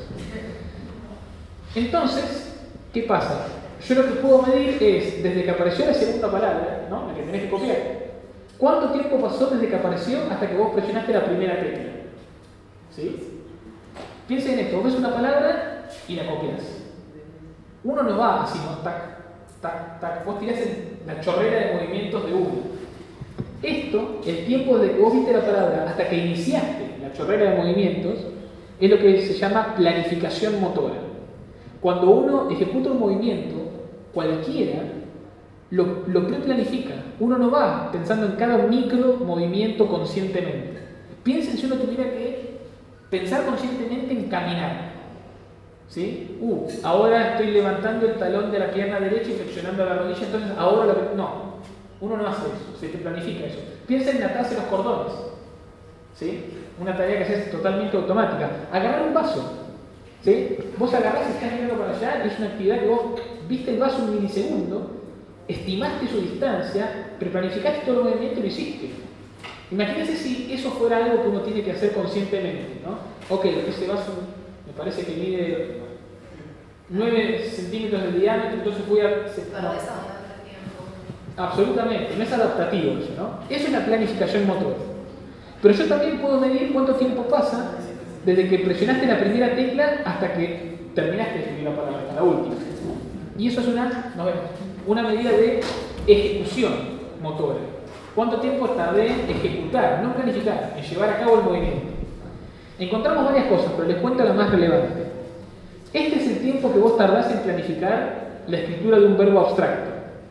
Entonces, ¿qué pasa? Yo lo que puedo medir es, desde que apareció la segunda palabra, ¿no? La que tenés que copiar, ¿cuánto tiempo pasó desde que apareció hasta que vos presionaste la primera tecla? ¿Sí? Piensen en esto, vos ves una palabra y la copias. Uno no va así, ¿no? Tac, tac, tac. Vos tirás en la chorrera de movimientos de uno. Esto, el tiempo desde que vos viste la palabra hasta que iniciaste la chorrera de movimientos, es lo que se llama planificación motora. Cuando uno ejecuta un movimiento, cualquiera, lo, lo pre-planifica. Uno no va pensando en cada micro movimiento conscientemente. Piensen si uno tuviera que pensar conscientemente en caminar. ¿Sí? Uh, ahora estoy levantando el talón de la pierna derecha y flexionando la rodilla, entonces ahora lo que... No, uno no hace eso, se te planifica eso. Piensa en atarse los cordones. ¿Sí? Una tarea que haces totalmente automática. Agarrar un vaso. ¿Sí? Vos agarrás y estás mirando para allá y es una actividad que vos viste el vaso un milisegundo, estimaste su distancia, preplanificaste todo el movimiento y lo hiciste. Imagínense si eso fuera algo que uno tiene que hacer conscientemente, ¿no? Ok, ese vaso me parece que mide nueve centímetros de diámetro, entonces voy a... No. Absolutamente, no es adaptativo eso, ¿no? Eso es la planificación motora. Pero yo también puedo medir cuánto tiempo pasa desde que presionaste la primera tecla hasta que terminaste de escribir la palabra, hasta la última. Y eso es una, no, una medida de ejecución motora. ¿Cuánto tiempo tardé en ejecutar, no planificar, en llevar a cabo el movimiento? Encontramos varias cosas, pero les cuento la más relevante. Este es el tiempo que vos tardás en planificar la escritura de un verbo abstracto.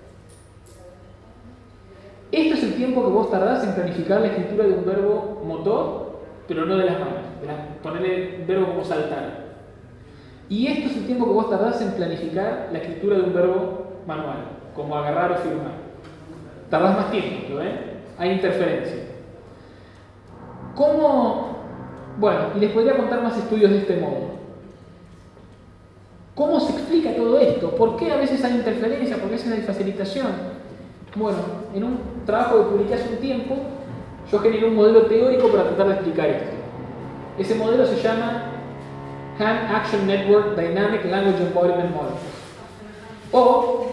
Este es el tiempo que vos tardás en planificar la escritura de un verbo motor, pero no de las manos, de la, ponerle el verbo como saltar. Y esto es el tiempo que vos tardás en planificar la escritura de un verbo manual, como agarrar o firmar. Tardás más tiempo, ¿lo ven? Hay interferencia. ¿Cómo? Bueno, y les podría contar más estudios de este modo. ¿Cómo se explica todo esto? ¿por qué a veces hay interferencia? ¿Por qué a veces hay facilitación? Bueno, en un trabajo que publiqué hace un tiempo, yo generé un modelo teórico para tratar de explicar esto. Ese modelo se llama Hand Action Network Dynamic Language Embodiment Model. O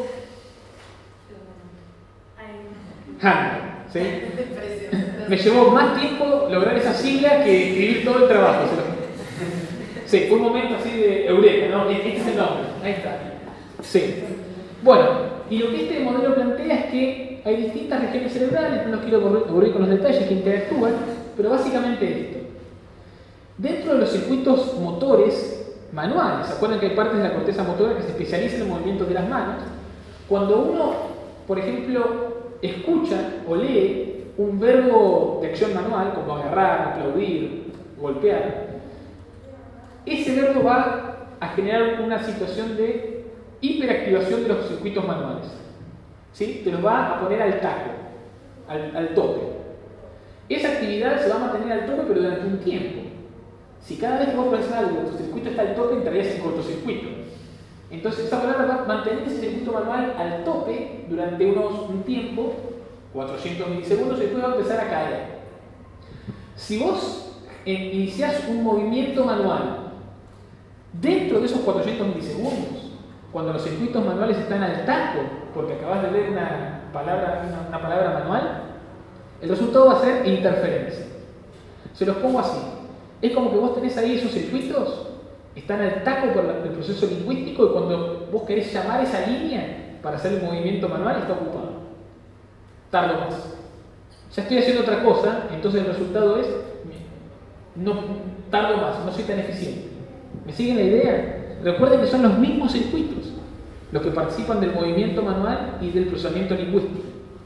HAND, ¿sí? Me llevó más tiempo lograr esa sigla que escribir todo el trabajo. Sí, fue un momento así de eureka, ¿no? Este es el nombre, ahí está. Sí. Bueno, y lo que este modelo plantea es que hay distintas regiones cerebrales, no los quiero aburrir con los detalles, que interactúan, pero básicamente esto. Dentro de los circuitos motores manuales, ¿se acuerdan que hay partes de la corteza motora que se especializan en el movimiento de las manos? Cuando uno, por ejemplo, escucha o lee un verbo de acción manual, como agarrar, aplaudir, golpear, ese verbo va a generar una situación de hiperactivación de los circuitos manuales. ¿Sí? Te los va a poner al taco, al, al tope. Esa actividad se va a mantener al tope, pero durante un tiempo. Si cada vez que vos pensás algo, tu circuito está al tope, entrarías en cortocircuito. Entonces esa palabra va a mantener ese circuito manual al tope durante unos, un tiempo, cuatrocientos milisegundos, y después va a empezar a caer. Si vos eh, iniciás un movimiento manual dentro de esos cuatrocientos milisegundos, cuando los circuitos manuales están al taco, porque acabas de ver una palabra, una, una palabra manual, el resultado va a ser interferencia. Se los pongo así. Es como que vos tenés ahí esos circuitos, están al taco por el proceso lingüístico, y cuando vos querés llamar esa línea para hacer el movimiento manual, está ocupado. Tardo más. Ya estoy haciendo otra cosa, entonces el resultado es, no tardo más, no soy tan eficiente. ¿Me siguen la idea? Recuerden que son los mismos circuitos los que participan del movimiento manual y del procesamiento lingüístico.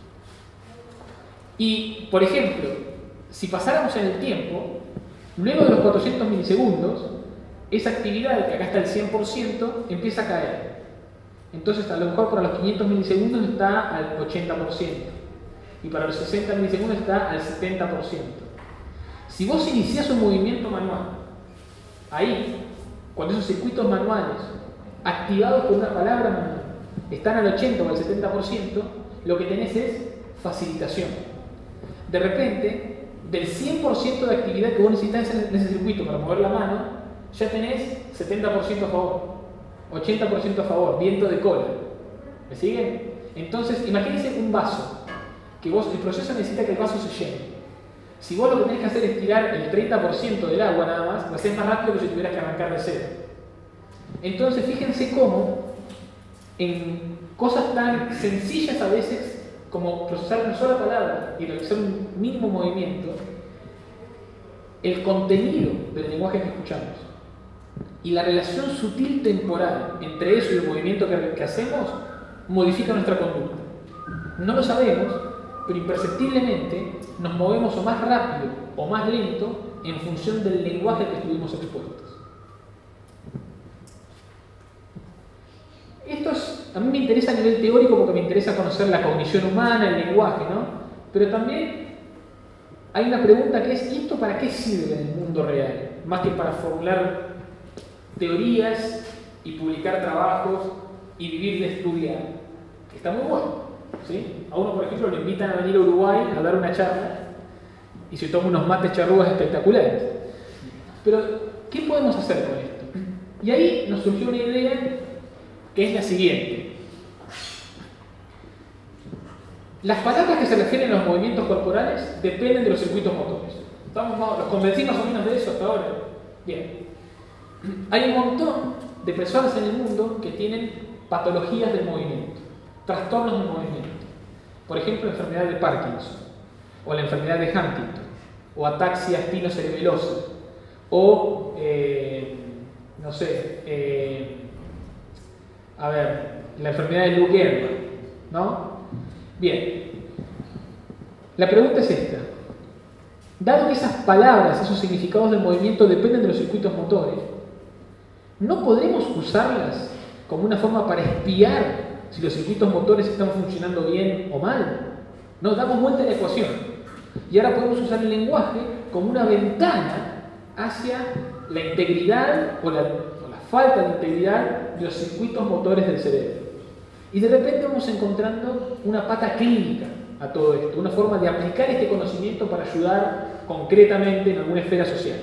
Y, por ejemplo, si pasáramos en el tiempo, luego de los cuatrocientos milisegundos, esa actividad, que acá está al cien por ciento, empieza a caer. Entonces, a lo mejor para los quinientos milisegundos está al ochenta por ciento. Y para los sesenta milisegundos está al setenta por ciento. Si vos iniciás un movimiento manual, ahí, cuando esos circuitos manuales, activados por una palabra manual, están al ochenta o al setenta por ciento, lo que tenés es facilitación. De repente, del cien por ciento de actividad que vos necesitas en ese circuito para mover la mano, ya tenés setenta por ciento a favor, ochenta por ciento a favor, viento de cola. ¿Me siguen? Entonces, imagínense un vaso, que vos, el proceso necesita que el vaso se llene. Si vos lo que tenés que hacer es tirar el treinta por ciento del agua nada más, lo hacés más rápido que si tuvieras que arrancar de cero. Entonces, fíjense cómo en cosas tan sencillas a veces como procesar una sola palabra y realizar un mínimo movimiento, el contenido del lenguaje que escuchamos y la relación sutil temporal entre eso y el movimiento que, que hacemos modifica nuestra conducta. No lo sabemos, pero imperceptiblemente nos movemos o más rápido o más lento en función del lenguaje que estuvimos expuestos. Esto es, a mí me interesa a nivel teórico porque me interesa conocer la cognición humana, el lenguaje, ¿no? Pero también hay una pregunta que es, ¿y esto para qué sirve en el mundo real? Más que para formular teorías y publicar trabajos y vivir de estudiar. Que está muy bueno, ¿sí? A uno, por ejemplo, lo invitan a venir a Uruguay a dar una charla y se toma unos mates charrúas espectaculares. Pero, ¿qué podemos hacer con esto? Y ahí nos surgió una idea que es la siguiente. Las palabras que se refieren a los movimientos corporales dependen de los circuitos motores. ¿Estamos más, ¿Los convencí más o menos de eso hasta ahora? Bien. Hay un montón de personas en el mundo que tienen patologías del movimiento, trastornos del movimiento. Por ejemplo, la enfermedad de Parkinson, o la enfermedad de Huntington, o ataxia espinocerebelosa, o, eh, no sé, eh, a ver, la enfermedad de Lou Gehrig, ¿no? Bien. La pregunta es esta. Dado que esas palabras, esos significados del movimiento dependen de los circuitos motores, ¿no podremos usarlas como una forma para espiar si los circuitos motores están funcionando bien o mal? No, damos vuelta a la ecuación. Y ahora podemos usar el lenguaje como una ventana hacia la integridad o la, o la falta de integridad de los circuitos motores del cerebro. Y de repente vamos encontrando una pata clínica a todo esto, una forma de aplicar este conocimiento para ayudar concretamente en alguna esfera social.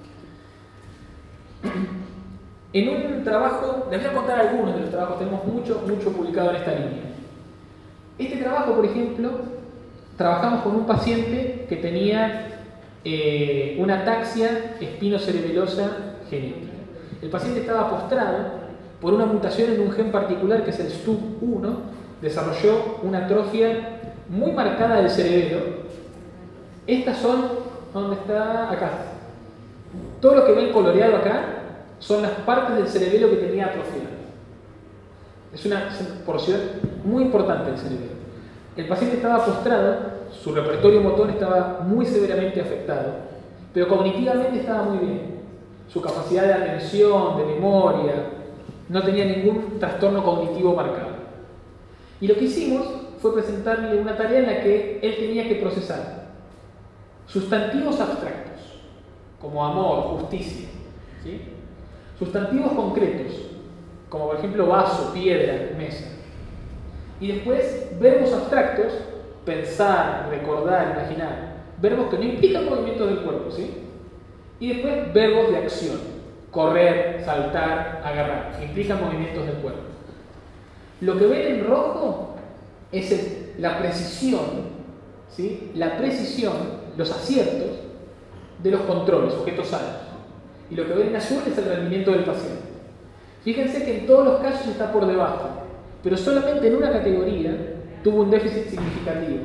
En un trabajo, les voy a contar algunos de los trabajos, tenemos mucho, mucho publicado en esta línea. Este trabajo, por ejemplo, trabajamos con un paciente que tenía eh, una ataxia espinocerebelosa genética. El paciente estaba postrado por una mutación en un gen particular que es el S T U B uno, desarrolló una atrofia muy marcada del cerebelo. Estas son, ¿dónde está? Acá. Todo lo que ven coloreado acá son las partes del cerebelo que tenía atrofiado. Es una porción muy importante del cerebelo. El paciente estaba postrado, su repertorio motor estaba muy severamente afectado, pero cognitivamente estaba muy bien. Su capacidad de atención, de memoria, no tenía ningún trastorno cognitivo marcado. Y lo que hicimos fue presentarle una tarea en la que él tenía que procesar sustantivos abstractos, como amor, justicia, ¿sí? Sustantivos concretos, como por ejemplo vaso, piedra, mesa. Y después verbos abstractos, pensar, recordar, imaginar, verbos que no implican movimientos del cuerpo, ¿sí? Y después verbos de acción, correr, saltar, agarrar, que implican movimientos del cuerpo. Lo que ven en rojo es el, la precisión, ¿sí? La precisión, los aciertos de los controles, objetos sanos. Y lo que ven en azul es el rendimiento del paciente. Fíjense que en todos los casos está por debajo, pero solamente en una categoría tuvo un déficit significativo,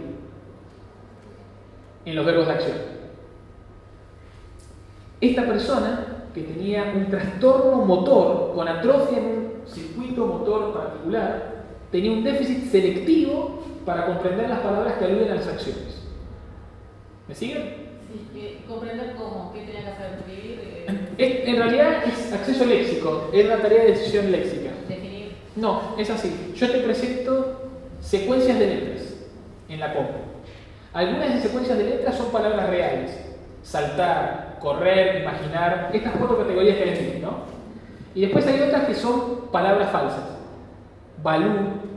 en los verbos de acción. Esta persona, que tenía un trastorno motor con atrofia en un circuito motor particular, tenía un déficit selectivo para comprender las palabras que aluden a las acciones. ¿Me siguen? Sí, comprender cómo, qué tenía que hacer, escribir. Eh, Es, en realidad es acceso léxico, es una tarea de decisión léxica. definir. No, es así. Yo te presento secuencias de letras en la compu. Algunas de esas secuencias de letras son palabras reales. Saltar, correr, imaginar, estas cuatro categorías que elegí, ¿no? Y después hay otras que son palabras falsas. Balú,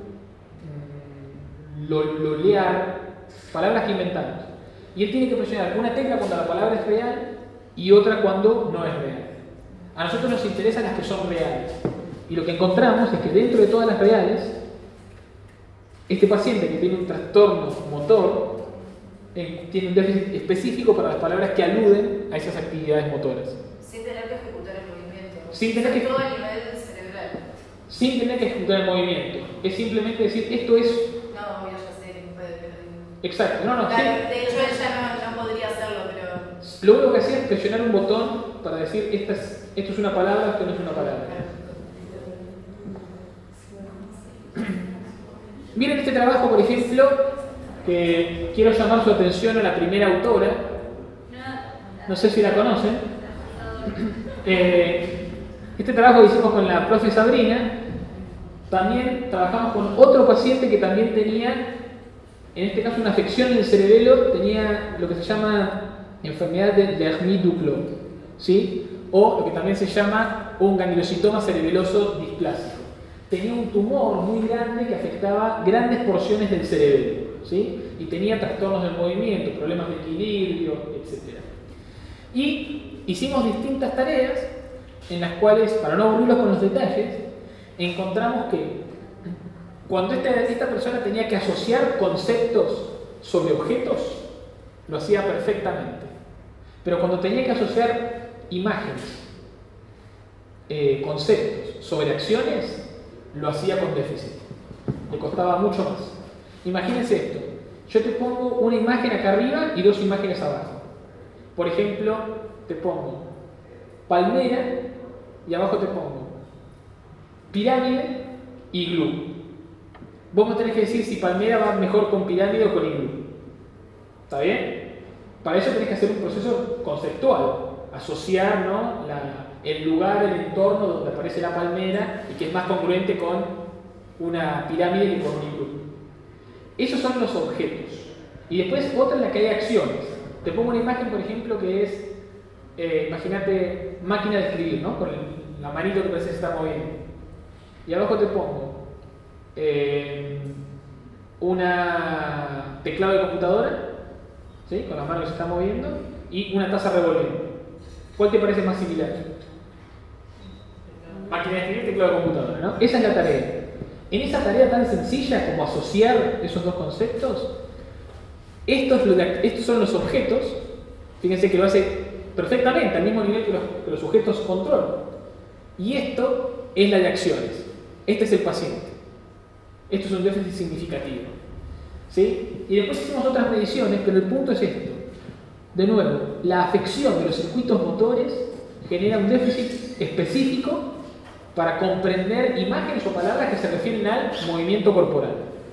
lo, lolear, palabras que inventamos. Y él tiene que presionar una tecla cuando la palabra es real y otra cuando no es real. A nosotros nos interesan las que son reales. Y lo que encontramos es que dentro de todas las reales, este paciente que tiene un trastorno motor eh, tiene un déficit específico para las palabras que aluden a esas actividades motoras. Sin tener que ejecutar el movimiento. Sin tener que- todo a nivel cerebral. Sin tener que ejecutar el movimiento. Es simplemente decir, esto es No, obvio, ya sé que puede pero... exacto. No, no, Claro, sí. de hecho ella no, no podría hacerlo, pero... Lo único que hacía es presionar un botón para decir, esta es- esto es una palabra, esto no es una palabra. Miren este trabajo, por ejemplo, que quiero llamar su atención a la primera autora. No sé si la conocen. Eh, este trabajo que hicimos con la profe Sabrina. También trabajamos con otro paciente que también tenía, en este caso, una afección en el cerebelo, tenía lo que se llama enfermedad de Lermite-Duclos, ¿sí? O lo que también se llama un gangliositoma cerebeloso displásico. Tenía un tumor muy grande que afectaba grandes porciones del cerebelo, ¿sí? Y tenía trastornos del movimiento, problemas de equilibrio, etcétera. Y hicimos distintas tareas en las cuales, para no aburrirlos con los detalles, encontramos que cuando esta, esta persona tenía que asociar conceptos sobre objetos, lo hacía perfectamente. Pero cuando tenía que asociar imágenes, eh, conceptos sobre acciones, lo hacía con déficit. Le costaba mucho más. Imagínense esto. Yo te pongo una imagen acá arriba y dos imágenes abajo. Por ejemplo, te pongo palmera y abajo te pongo pirámide y iglú. Vos me tenés que decir si palmera va mejor con pirámide o con iglú. ¿Está bien? Para eso tenés que hacer un proceso conceptual. Asociar, ¿no? la, el lugar, el entorno donde aparece la palmera y que es más congruente con una pirámide que con un iglú. Esos son los objetos. Y después otra en la que hay acciones. Te pongo una imagen, por ejemplo, que es, eh, imagínate, máquina de escribir, ¿no? Con el, la manito que parece que se está moviendo. Y abajo te pongo eh, una teclado de computadora, ¿sí? Con la mano que se está moviendo, y una taza revolviendo. ¿Cuál te parece más similar? Máquina de escribir, teclado de computadora, ¿no? Esa es la tarea. En esa tarea tan sencilla como asociar esos dos conceptos, esto es lo de, estos son los objetos. Fíjense que lo hace perfectamente, al mismo nivel que los, que los sujetos control. Y esto es la de acciones. Este es el paciente. Esto es un déficit significativo. ¿Sí? Y después hicimos otras mediciones, pero el punto es esto. De nuevo, la afección de los circuitos motores genera un déficit específico para comprender imágenes o palabras que se refieren al movimiento corporal.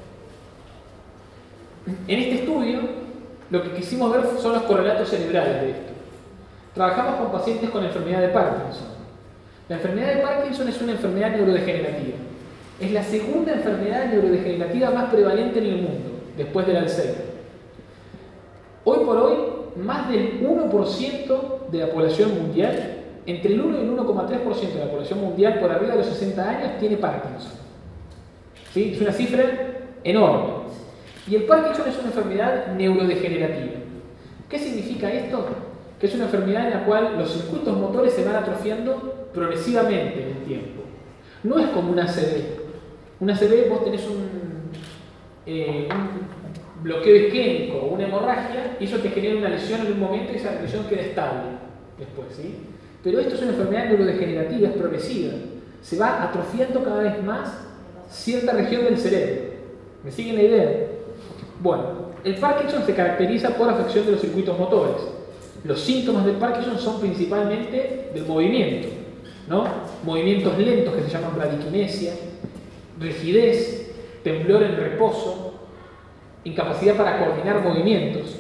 En este estudio, lo que quisimos ver son los correlatos cerebrales de esto. Trabajamos con pacientes con enfermedad de Parkinson. La enfermedad de Parkinson es una enfermedad neurodegenerativa. Es la segunda enfermedad neurodegenerativa más prevalente en el mundo, después del Alzheimer. Hoy por hoy, más del uno por ciento de la población mundial, entre el uno y el uno coma tres por ciento de la población mundial por arriba de los sesenta años tiene Parkinson. ¿Sí? Es una cifra enorme. Y el Parkinson es una enfermedad neurodegenerativa. ¿Qué significa esto? Que es una enfermedad en la cual los circuitos motores se van atrofiando progresivamente en el tiempo. No es como una A C V. Una A C V vos tenés un, eh, un bloqueo isquémico o una hemorragia y eso te genera una lesión en un momento y esa lesión queda estable después, ¿sí? Pero esto es una enfermedad neurodegenerativa, es progresiva. Se va atrofiando cada vez más cierta región del cerebro. ¿Me siguen la idea? Bueno, el Parkinson se caracteriza por afección de los circuitos motores. Los síntomas del Parkinson son principalmente del movimiento, ¿no? Movimientos lentos que se llaman bradiquinesia, rigidez, temblor en reposo, incapacidad para coordinar movimientos.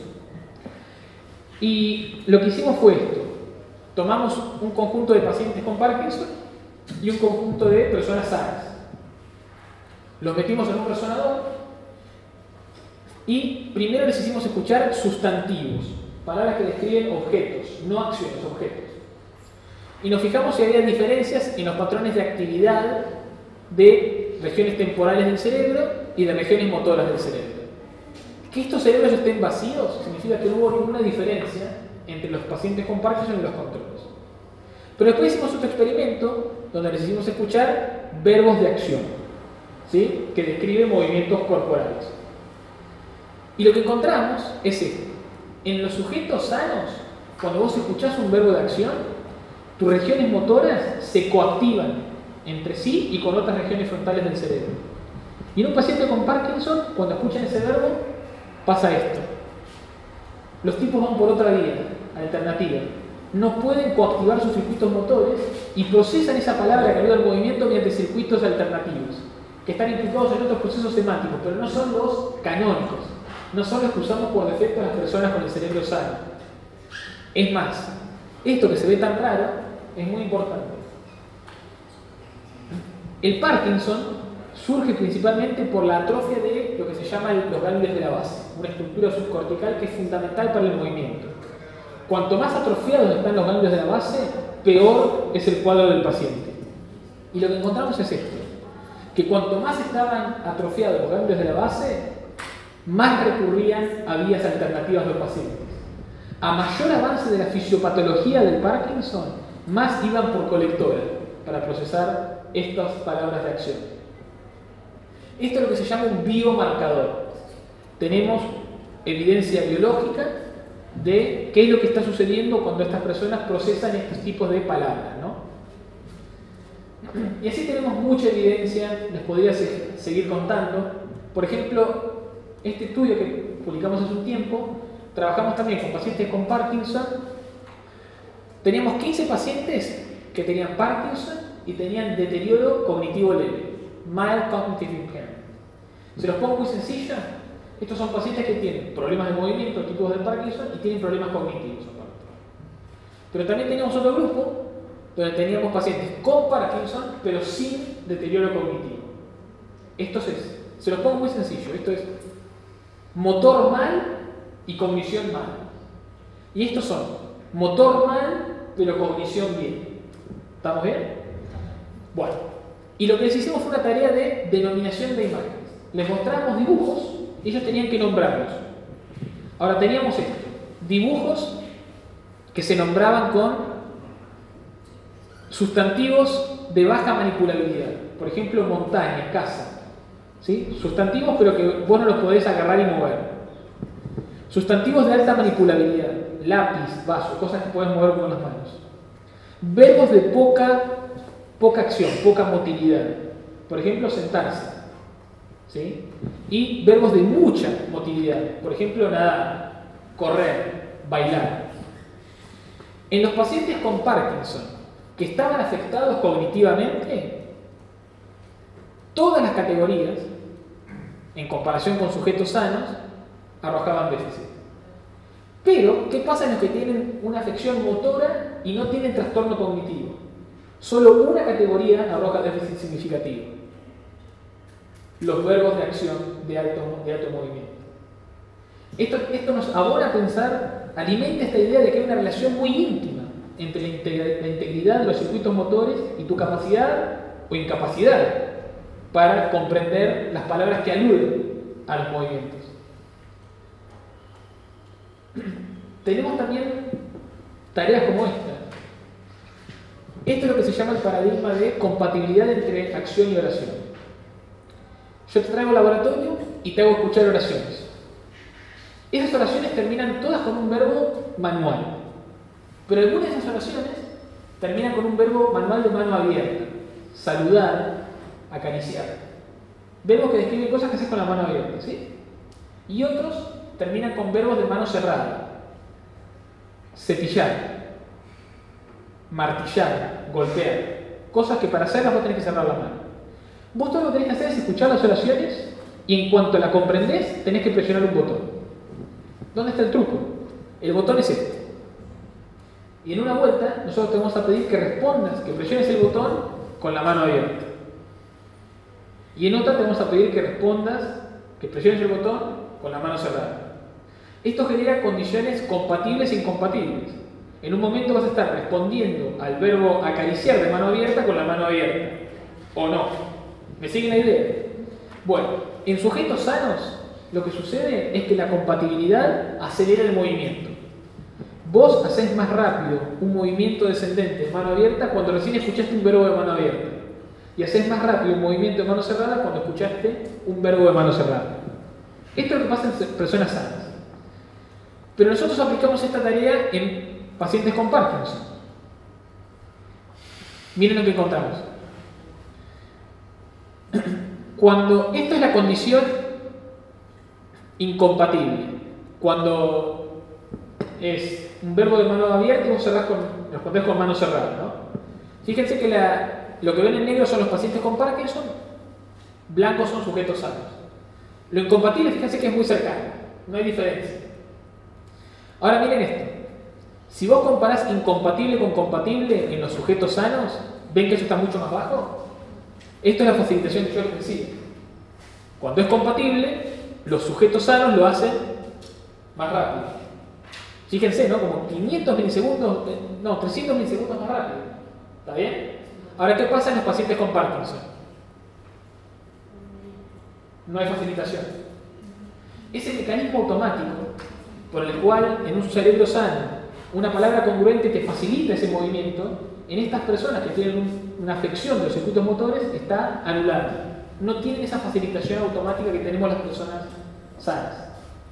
Y lo que hicimos fue esto. Tomamos un conjunto de pacientes con Parkinson y un conjunto de personas sanas. Los metimos en un resonador y primero les hicimos escuchar sustantivos, palabras que describen objetos, no acciones, objetos. Y nos fijamos si había diferencias en los patrones de actividad de regiones temporales del cerebro y de regiones motoras del cerebro. Que estos cerebros estén vacíos significa que no hubo ninguna diferencia entre los pacientes con Parkinson y los controles. Pero después hicimos otro experimento donde les hicimos escuchar verbos de acción, ¿sí? Que describen movimientos corporales. Y lo que encontramos es esto. En los sujetos sanos, cuando vos escuchás un verbo de acción, tus regiones motoras se coactivan entre sí y con otras regiones frontales del cerebro. Y en un paciente con Parkinson, cuando escuchan ese verbo, pasa esto. Los tipos van por otra vía alternativa. No pueden coactivar sus circuitos motores y procesan esa palabra que ayuda al movimiento mediante circuitos alternativos, que están implicados en otros procesos semánticos, pero no son los canónicos. No son los que usamos por defecto las personas con el cerebro sano. Es más, esto que se ve tan raro es muy importante. El Parkinson surge principalmente por la atrofia de lo que se llama los ganglios de la base, una estructura subcortical que es fundamental para el movimiento. Cuanto más atrofiados están los ganglios de la base, peor es el cuadro del paciente. Y lo que encontramos es esto, que cuanto más estaban atrofiados los ganglios de la base, más recurrían a vías alternativas los pacientes. A mayor avance de la fisiopatología del Parkinson, más iban por colectora para procesar estas palabras de acción. Esto es lo que se llama un biomarcador. Tenemos evidencia biológica de qué es lo que está sucediendo cuando estas personas procesan estos tipos de palabras, ¿no? Y así tenemos mucha evidencia, les podría se seguir contando. Por ejemplo, este estudio que publicamos hace un tiempo, trabajamos también con pacientes con Parkinson. Teníamos quince pacientes que tenían Parkinson y tenían deterioro cognitivo leve, mild cognitive impairment. Se los pongo muy sencillo. Estos son pacientes que tienen problemas de movimiento, tipos de Parkinson, y tienen problemas cognitivos aparte. Pero también teníamos otro grupo donde teníamos pacientes con Parkinson, pero sin deterioro cognitivo. Esto es, se los pongo muy sencillo, esto es motor mal y cognición mal. Y estos son motor mal, pero cognición bien. ¿Estamos bien? Bueno, y lo que les hicimos fue una tarea de denominación de imágenes. Les mostramos dibujos y ellos tenían que nombrarlos. Ahora teníamos esto, dibujos que se nombraban con sustantivos de baja manipulabilidad. Por ejemplo, montaña, casa. ¿Sí? Sustantivos pero que vos no los podés agarrar y mover. Sustantivos de alta manipulabilidad, lápiz, vaso, cosas que podés mover con las manos. Verbos de poca, poca acción, poca motilidad. Por ejemplo, sentarse. ¿Sí? Y verbos de mucha motilidad. Por ejemplo, nadar, correr, bailar. En los pacientes con Parkinson, que estaban afectados cognitivamente, todas las categorías, en comparación con sujetos sanos, arrojaban déficit. Pero, ¿qué pasa en los que tienen una afección motora y no tienen trastorno cognitivo? Solo una categoría arroja déficit significativo: los verbos de acción de alto, de alto movimiento. Esto, esto nos abona a pensar, alimenta esta idea de que hay una relación muy íntima entre la, integ la integridad de los circuitos motores y tu capacidad o incapacidad para comprender las palabras que aluden a los movimientos. Tenemos también tareas como esta. Esto es lo que se llama el paradigma de compatibilidad entre acción y oración. Yo te traigo al laboratorio y te hago escuchar oraciones. Esas oraciones terminan todas con un verbo manual. Pero algunas de esas oraciones terminan con un verbo manual de mano abierta. Saludar, acariciar. Verbos que describen cosas que haces con la mano abierta, ¿sí? Y otros terminan con verbos de mano cerrada. Cepillar, martillar, golpear. Cosas que para hacerlas vos tenés que cerrar la mano. Vos todo lo que tenés que hacer es escuchar las oraciones y en cuanto la comprendés, tenés que presionar un botón. ¿Dónde está el truco? El botón es este. Y en una vuelta, nosotros te vamos a pedir que respondas, que presiones el botón con la mano abierta. Y en otra te vamos a pedir que respondas, que presiones el botón con la mano cerrada. Esto genera condiciones compatibles e incompatibles. En un momento vas a estar respondiendo al verbo acariciar de mano abierta con la mano abierta. ¿O no? ¿Me siguen la idea? Bueno, en sujetos sanos lo que sucede es que la compatibilidad acelera el movimiento. Vos hacés más rápido un movimiento descendente de mano abierta cuando recién escuchaste un verbo de mano abierta. Y hacés más rápido un movimiento de mano cerrada cuando escuchaste un verbo de mano cerrada. Esto es lo que pasa en personas sanas. Pero nosotros aplicamos esta tarea en pacientes con Parkinson. Miren lo que encontramos. Cuando esto es la condición incompatible, cuando es un verbo de mano abierta y vos cerrás con, respondés con mano cerrada, ¿no? Fíjense que la, lo que ven en negro son los pacientes con Parkinson, blancos son sujetos sanos. Lo incompatible, fíjense que es muy cercano, no hay diferencia. Ahora miren esto. Si vos comparás incompatible con compatible en los sujetos sanos, ¿ven que eso está mucho más bajo? Esto es la facilitación que yo les decía. Cuando es compatible, los sujetos sanos lo hacen más rápido. Fíjense, ¿no? Como quinientos milisegundos, no, trescientos milisegundos más rápido. ¿Está bien? Ahora, ¿qué pasa en los pacientes con Parkinson? No hay facilitación. Ese mecanismo automático por el cual en un cerebro sano una palabra congruente te facilita ese movimiento, en estas personas que tienen un, una afección de los circuitos motores está anulado. No tienen esa facilitación automática que tenemos las personas sanas.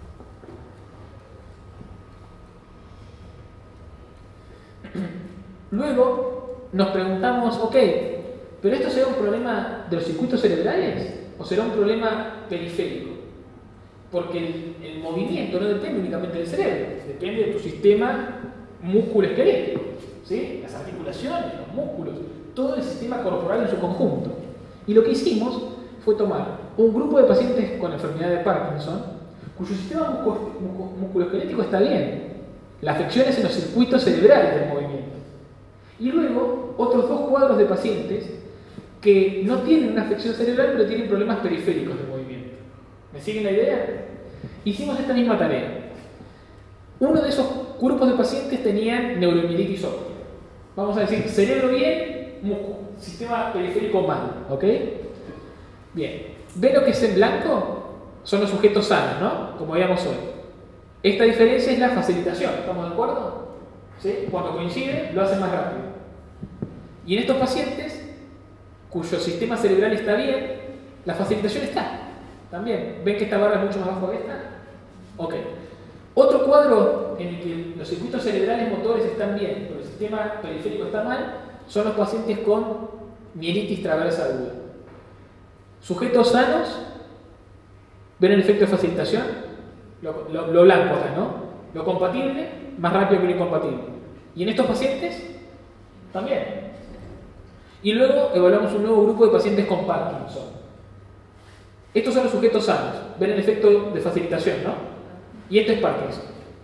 Luego nos preguntamos, ok, ¿pero esto será un problema de los circuitos cerebrales o será un problema periférico? Porque el, el movimiento no depende únicamente del cerebro, depende de tu sistema músculo-esquelético, ¿sí? Las articulaciones, los músculos, todo el sistema corporal en su conjunto. Y lo que hicimos fue tomar un grupo de pacientes con enfermedad de Parkinson, cuyo sistema músculo-esquelético está bien, la afección es en los circuitos cerebrales del movimiento. Y luego otros dos cuadros de pacientes que no tienen una afección cerebral, pero tienen problemas periféricos del movimiento. ¿Me siguen la idea? Hicimos esta misma tarea. Uno de esos grupos de pacientes tenían neuromielitis óptica. Vamos a decir, cerebro bien, sistema periférico mal, ¿ok? Bien. ¿Ven lo que es en blanco? Son los sujetos sanos, ¿no? Como veíamos hoy. Esta diferencia es la facilitación, ¿estamos de acuerdo? ¿Sí? Cuando coincide, lo hacen más rápido. Y en estos pacientes, cuyo sistema cerebral está bien, la facilitación está. También. ¿Ven que esta barra es mucho más baja que esta? Ok. Otro cuadro en el que los circuitos cerebrales motores están bien, pero el sistema periférico está mal, son los pacientes con mielitis transversa aguda. Sujetos sanos, ¿ven el efecto de facilitación? Lo, lo, lo blanco acá, ¿no? Lo compatible, más rápido que lo incompatible. Y en estos pacientes, también. Y luego evaluamos un nuevo grupo de pacientes con Parkinson. Estos son los sujetos sanos. ¿Ven el efecto de facilitación, no? Y esto es Parkinson.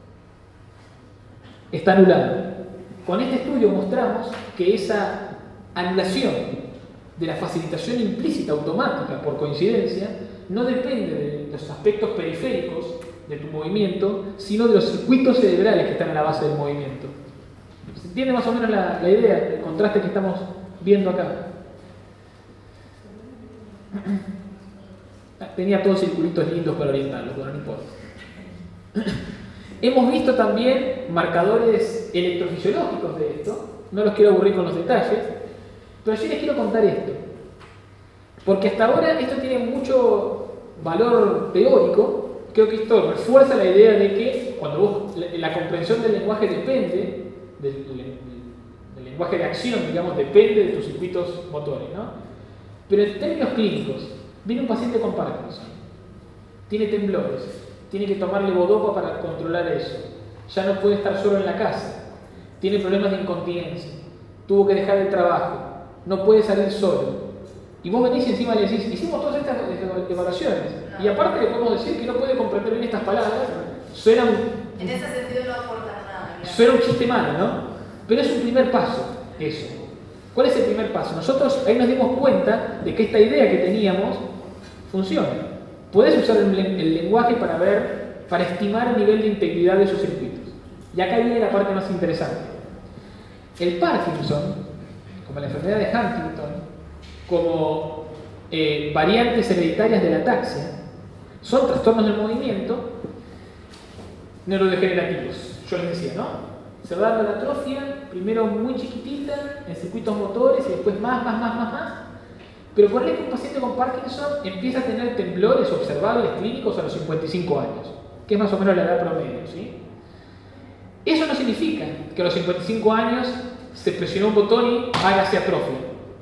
Está anulado. Con este estudio mostramos que esa anulación de la facilitación implícita automática por coincidencia no depende de los aspectos periféricos de tu movimiento, sino de los circuitos cerebrales que están a la base del movimiento. ¿Se entiende más o menos la, la idea, el contraste que estamos viendo acá? Tenía todos circulitos lindos para orientarlos, pero no importa. Hemos visto también marcadores electrofisiológicos de esto. No los quiero aburrir con los detalles, pero sí les quiero contar esto. Porque hasta ahora esto tiene mucho valor teórico. Creo que esto refuerza la idea de que cuando vos, la, la comprensión del lenguaje depende, del, del, del lenguaje de acción, digamos, depende de tus circuitos motores, ¿no? Pero en términos clínicos, viene un paciente con Parkinson, tiene temblores, tiene que tomarle bodopa para controlar eso, ya no puede estar solo en la casa, tiene problemas de incontinencia, tuvo que dejar el trabajo, no puede salir solo. Y vos venís y encima le decís, hicimos todas estas evaluaciones, y aparte le podemos decir que no puede comprender bien estas palabras, suena un, En ese sentido no aporta nada. Claro. suena un chiste malo, ¿no? Pero es un primer paso, eso. ¿Cuál es el primer paso? Nosotros ahí nos dimos cuenta de que esta idea que teníamos funciona. Puedes usar el, el lenguaje para ver, para estimar el nivel de integridad de esos circuitos. Y acá viene la parte más interesante. El Parkinson, como la enfermedad de Huntington, como eh, variantes hereditarias de la ataxia, son trastornos del movimiento neurodegenerativos. Yo les decía, ¿no? Se va dando la atrofia, primero muy chiquitita, en circuitos motores, y después más, más, más, más, más. Pero por ejemplo, un paciente con Parkinson empieza a tener temblores observables clínicos a los cincuenta y cinco años, que es más o menos la edad promedio, ¿sí? Eso no significa que a los cincuenta y cinco años se presionó un botón y hágase atrofia.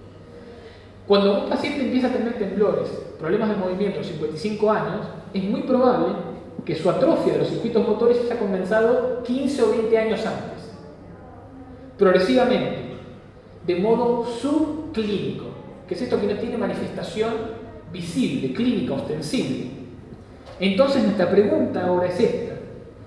Cuando un paciente empieza a tener temblores, problemas de movimiento a los cincuenta y cinco años, es muy probable que su atrofia de los circuitos motores haya comenzado quince o veinte años antes, progresivamente, de modo subclínico, que es esto que no tiene manifestación visible, clínica, ostensible. Entonces nuestra pregunta ahora es esta.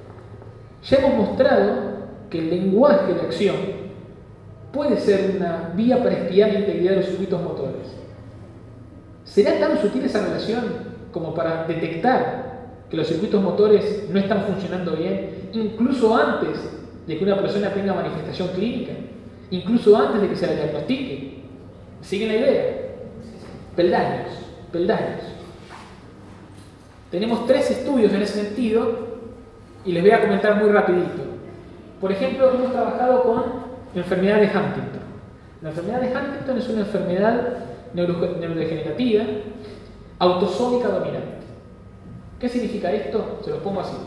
Ya hemos mostrado que el lenguaje de acción puede ser una vía para espiar la integridad de los circuitos motores. ¿Será tan sutil esa relación como para detectar que los circuitos motores no están funcionando bien, incluso antes de que una persona tenga manifestación clínica, incluso antes de que se la diagnostique? ¿Siguen la idea? Peldaños, peldaños. Tenemos tres estudios en ese sentido y les voy a comentar muy rapidito. Por ejemplo, hemos trabajado con enfermedad de Huntington. La enfermedad de Huntington es una enfermedad neuro- neurodegenerativa autosómica dominante. ¿Qué significa esto? Se los pongo así.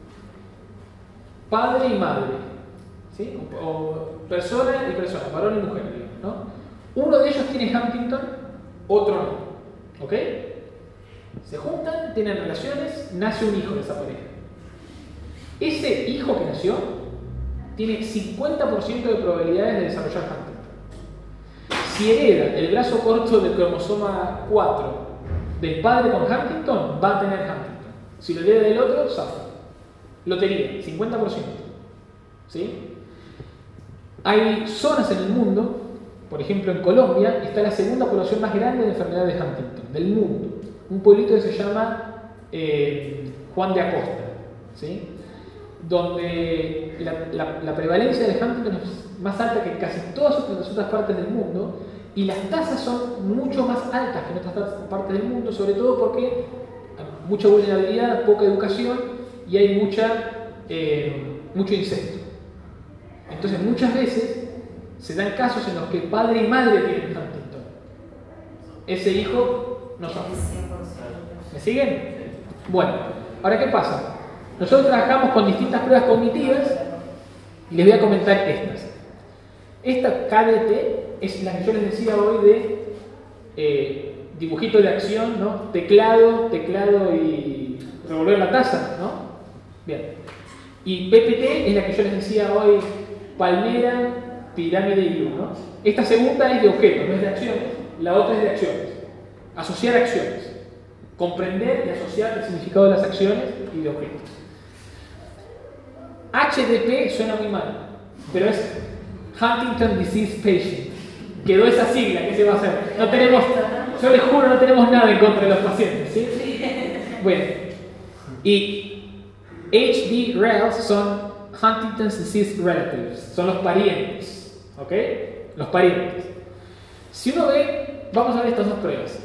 Padre y madre, ¿sí? O, o persona y persona, varón y mujer, ¿no? Uno de ellos tiene Huntington, otro no. ¿Ok? Se juntan, tienen relaciones, nace un hijo de esa pareja. Ese hijo que nació tiene cincuenta por ciento de probabilidades de desarrollar Huntington. Si hereda el brazo corto del cromosoma cuatro del padre con Huntington, va a tener Huntington. Si lo hereda del otro, zafa. Lotería, cincuenta por ciento. ¿Sí? Hay zonas en el mundo, por ejemplo en Colombia, está la segunda población más grande de enfermedad de Huntington, del mundo. Un pueblito que se llama eh, Juan de Acosta, ¿sí? Donde la, la, la prevalencia de Huntington es más alta que en casi todas las otras partes del mundo, y las tasas son mucho más altas que en otras partes del mundo, sobre todo porque hay mucha vulnerabilidad, poca educación y hay mucha, eh, mucho incesto. Entonces muchas veces se dan casos en los que padre y madre tienen Huntington. Ese hijo no sufre. ¿Me siguen? Bueno, ahora ¿qué pasa? Nosotros trabajamos con distintas pruebas cognitivas y les voy a comentar estas. Esta K D T es la que yo les decía hoy de eh, dibujito de acción, ¿no? Teclado, teclado y revolver la taza, ¿no? Bien. Y P P T es la que yo les decía hoy, palmera, pirámide y U, ¿no? Esta segunda es de objetos, no es de acciones. La otra es de acciones. Asociar acciones. Comprender y asociar el significado de las acciones y de objetos. H D P suena muy mal, pero es Huntington Disease Patient. Quedó esa sigla, ¿qué se va a hacer? No tenemos, yo les juro, no tenemos nada en contra de los pacientes, ¿sí? Bueno, y H D R E Ls son Huntington's Disease Relatives, son los parientes, ¿ok? Los parientes. Si uno ve, vamos a ver estas dos pruebas.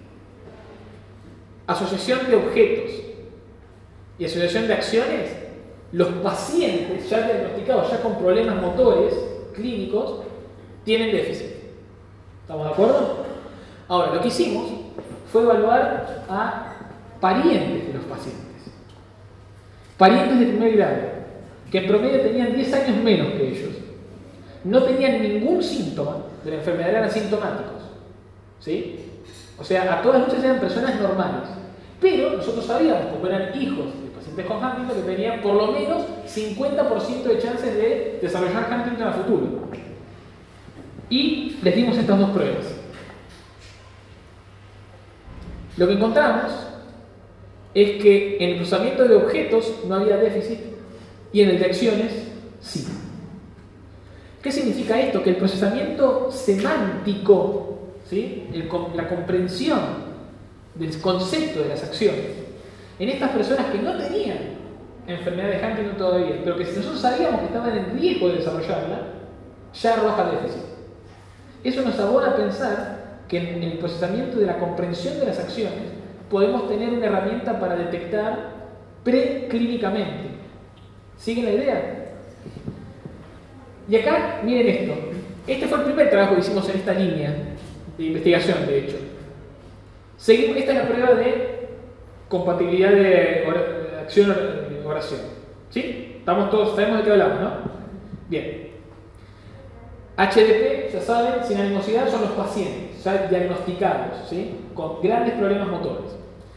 Asociación de objetos y asociación de acciones, los pacientes ya diagnosticados, ya con problemas motores clínicos, tienen déficit. ¿Estamos de acuerdo? Ahora, lo que hicimos fue evaluar a parientes de los pacientes. Parientes de primer grado, que en promedio tenían diez años menos que ellos. No tenían ningún síntoma de la enfermedad, eran asintomáticos. ¿Sí? O sea, a todas luces eran personas normales. Pero nosotros sabíamos, como eran hijos de pacientes con Huntington, que tenían por lo menos cincuenta por ciento de chances de desarrollar Huntington a futuro. Y les dimos estas dos pruebas. Lo que encontramos es que en el procesamiento de objetos no había déficit y en el de acciones sí. ¿Qué significa esto? Que el procesamiento semántico, ¿sí? el, la comprensión del concepto de las acciones en estas personas que no tenían enfermedad de Huntington todavía, pero que si nosotros sabíamos que estaban en riesgo de desarrollarla, ya arroja déficit. Eso nos abona a pensar que en el procesamiento de la comprensión de las acciones podemos tener una herramienta para detectar preclínicamente. ¿Siguen la idea? Y acá, miren esto. Este fue el primer trabajo que hicimos en esta línea de investigación, de hecho. Seguimos, esta es la prueba de compatibilidad de acción-oración. ¿Sí? Estamos todos, sabemos de qué hablamos, ¿no? Bien. H D P, ya saben, sin animosidad son los pacientes, ya diagnosticados, ¿sí? Con grandes problemas motores.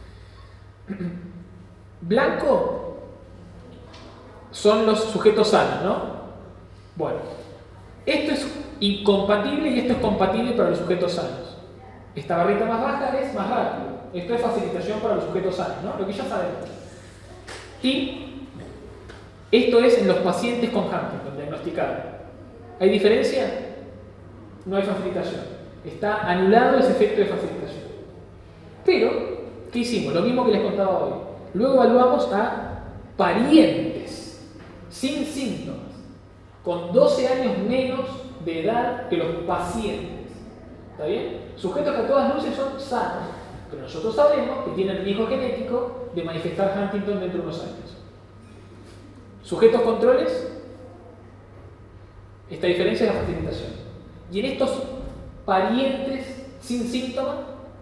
Blanco son los sujetos sanos, ¿no? Bueno, esto es incompatible y esto es compatible para los sujetos sanos. Esta barrita más baja es más rápido. Esto es facilitación para los sujetos sanos, ¿no? Lo que ya sabemos. Y esto es en los pacientes con Huntington, diagnosticados. ¿Hay diferencia? No hay facilitación. Está anulado ese efecto de facilitación. Pero, ¿qué hicimos? Lo mismo que les contaba hoy. Luego evaluamos a parientes sin síntomas, con doce años menos de edad que los pacientes. ¿Está bien? Sujetos que a todas luces son sanos, pero nosotros sabemos que tienen riesgo genético de manifestar Huntington dentro de unos años. Sujetos controles, esta diferencia es la facilitación. Y en estos parientes sin síntomas,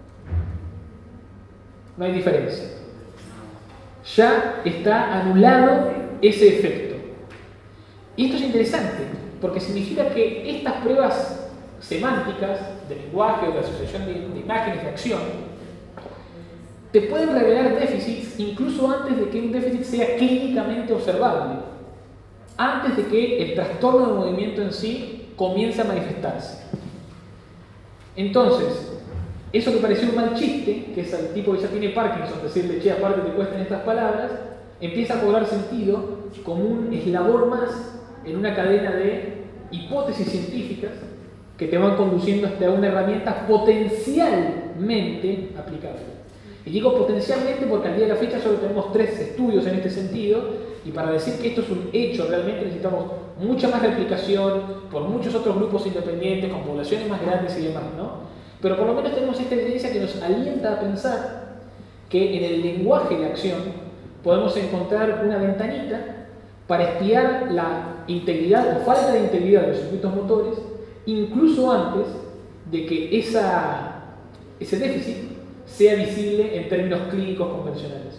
no hay diferencia. Ya está anulado ese efecto. Y esto es interesante, porque significa que estas pruebas semánticas, de lenguaje o de asociación de, de imágenes de acción, te pueden revelar déficits incluso antes de que un déficit sea clínicamente observable, antes de que el trastorno de movimiento en sí comience a manifestarse. Entonces, eso que pareció un mal chiste, que es al tipo que ya tiene Parkinson, decirle, che, aparte te cuestan estas palabras, empieza a cobrar sentido como un eslabón más en una cadena de hipótesis científicas que te van conduciendo hasta una herramienta potencialmente aplicable. Y digo potencialmente porque al día de la fecha solo tenemos tres estudios en este sentido, y para decir que esto es un hecho realmente necesitamos mucha más replicación por muchos otros grupos independientes, con poblaciones más grandes y demás, ¿no? Pero por lo menos tenemos esta evidencia que nos alienta a pensar que en el lenguaje de acción podemos encontrar una ventanita para espiar la integridad o falta de integridad de los circuitos motores, incluso antes de que esa, ese déficit sea visible en términos clínicos convencionales.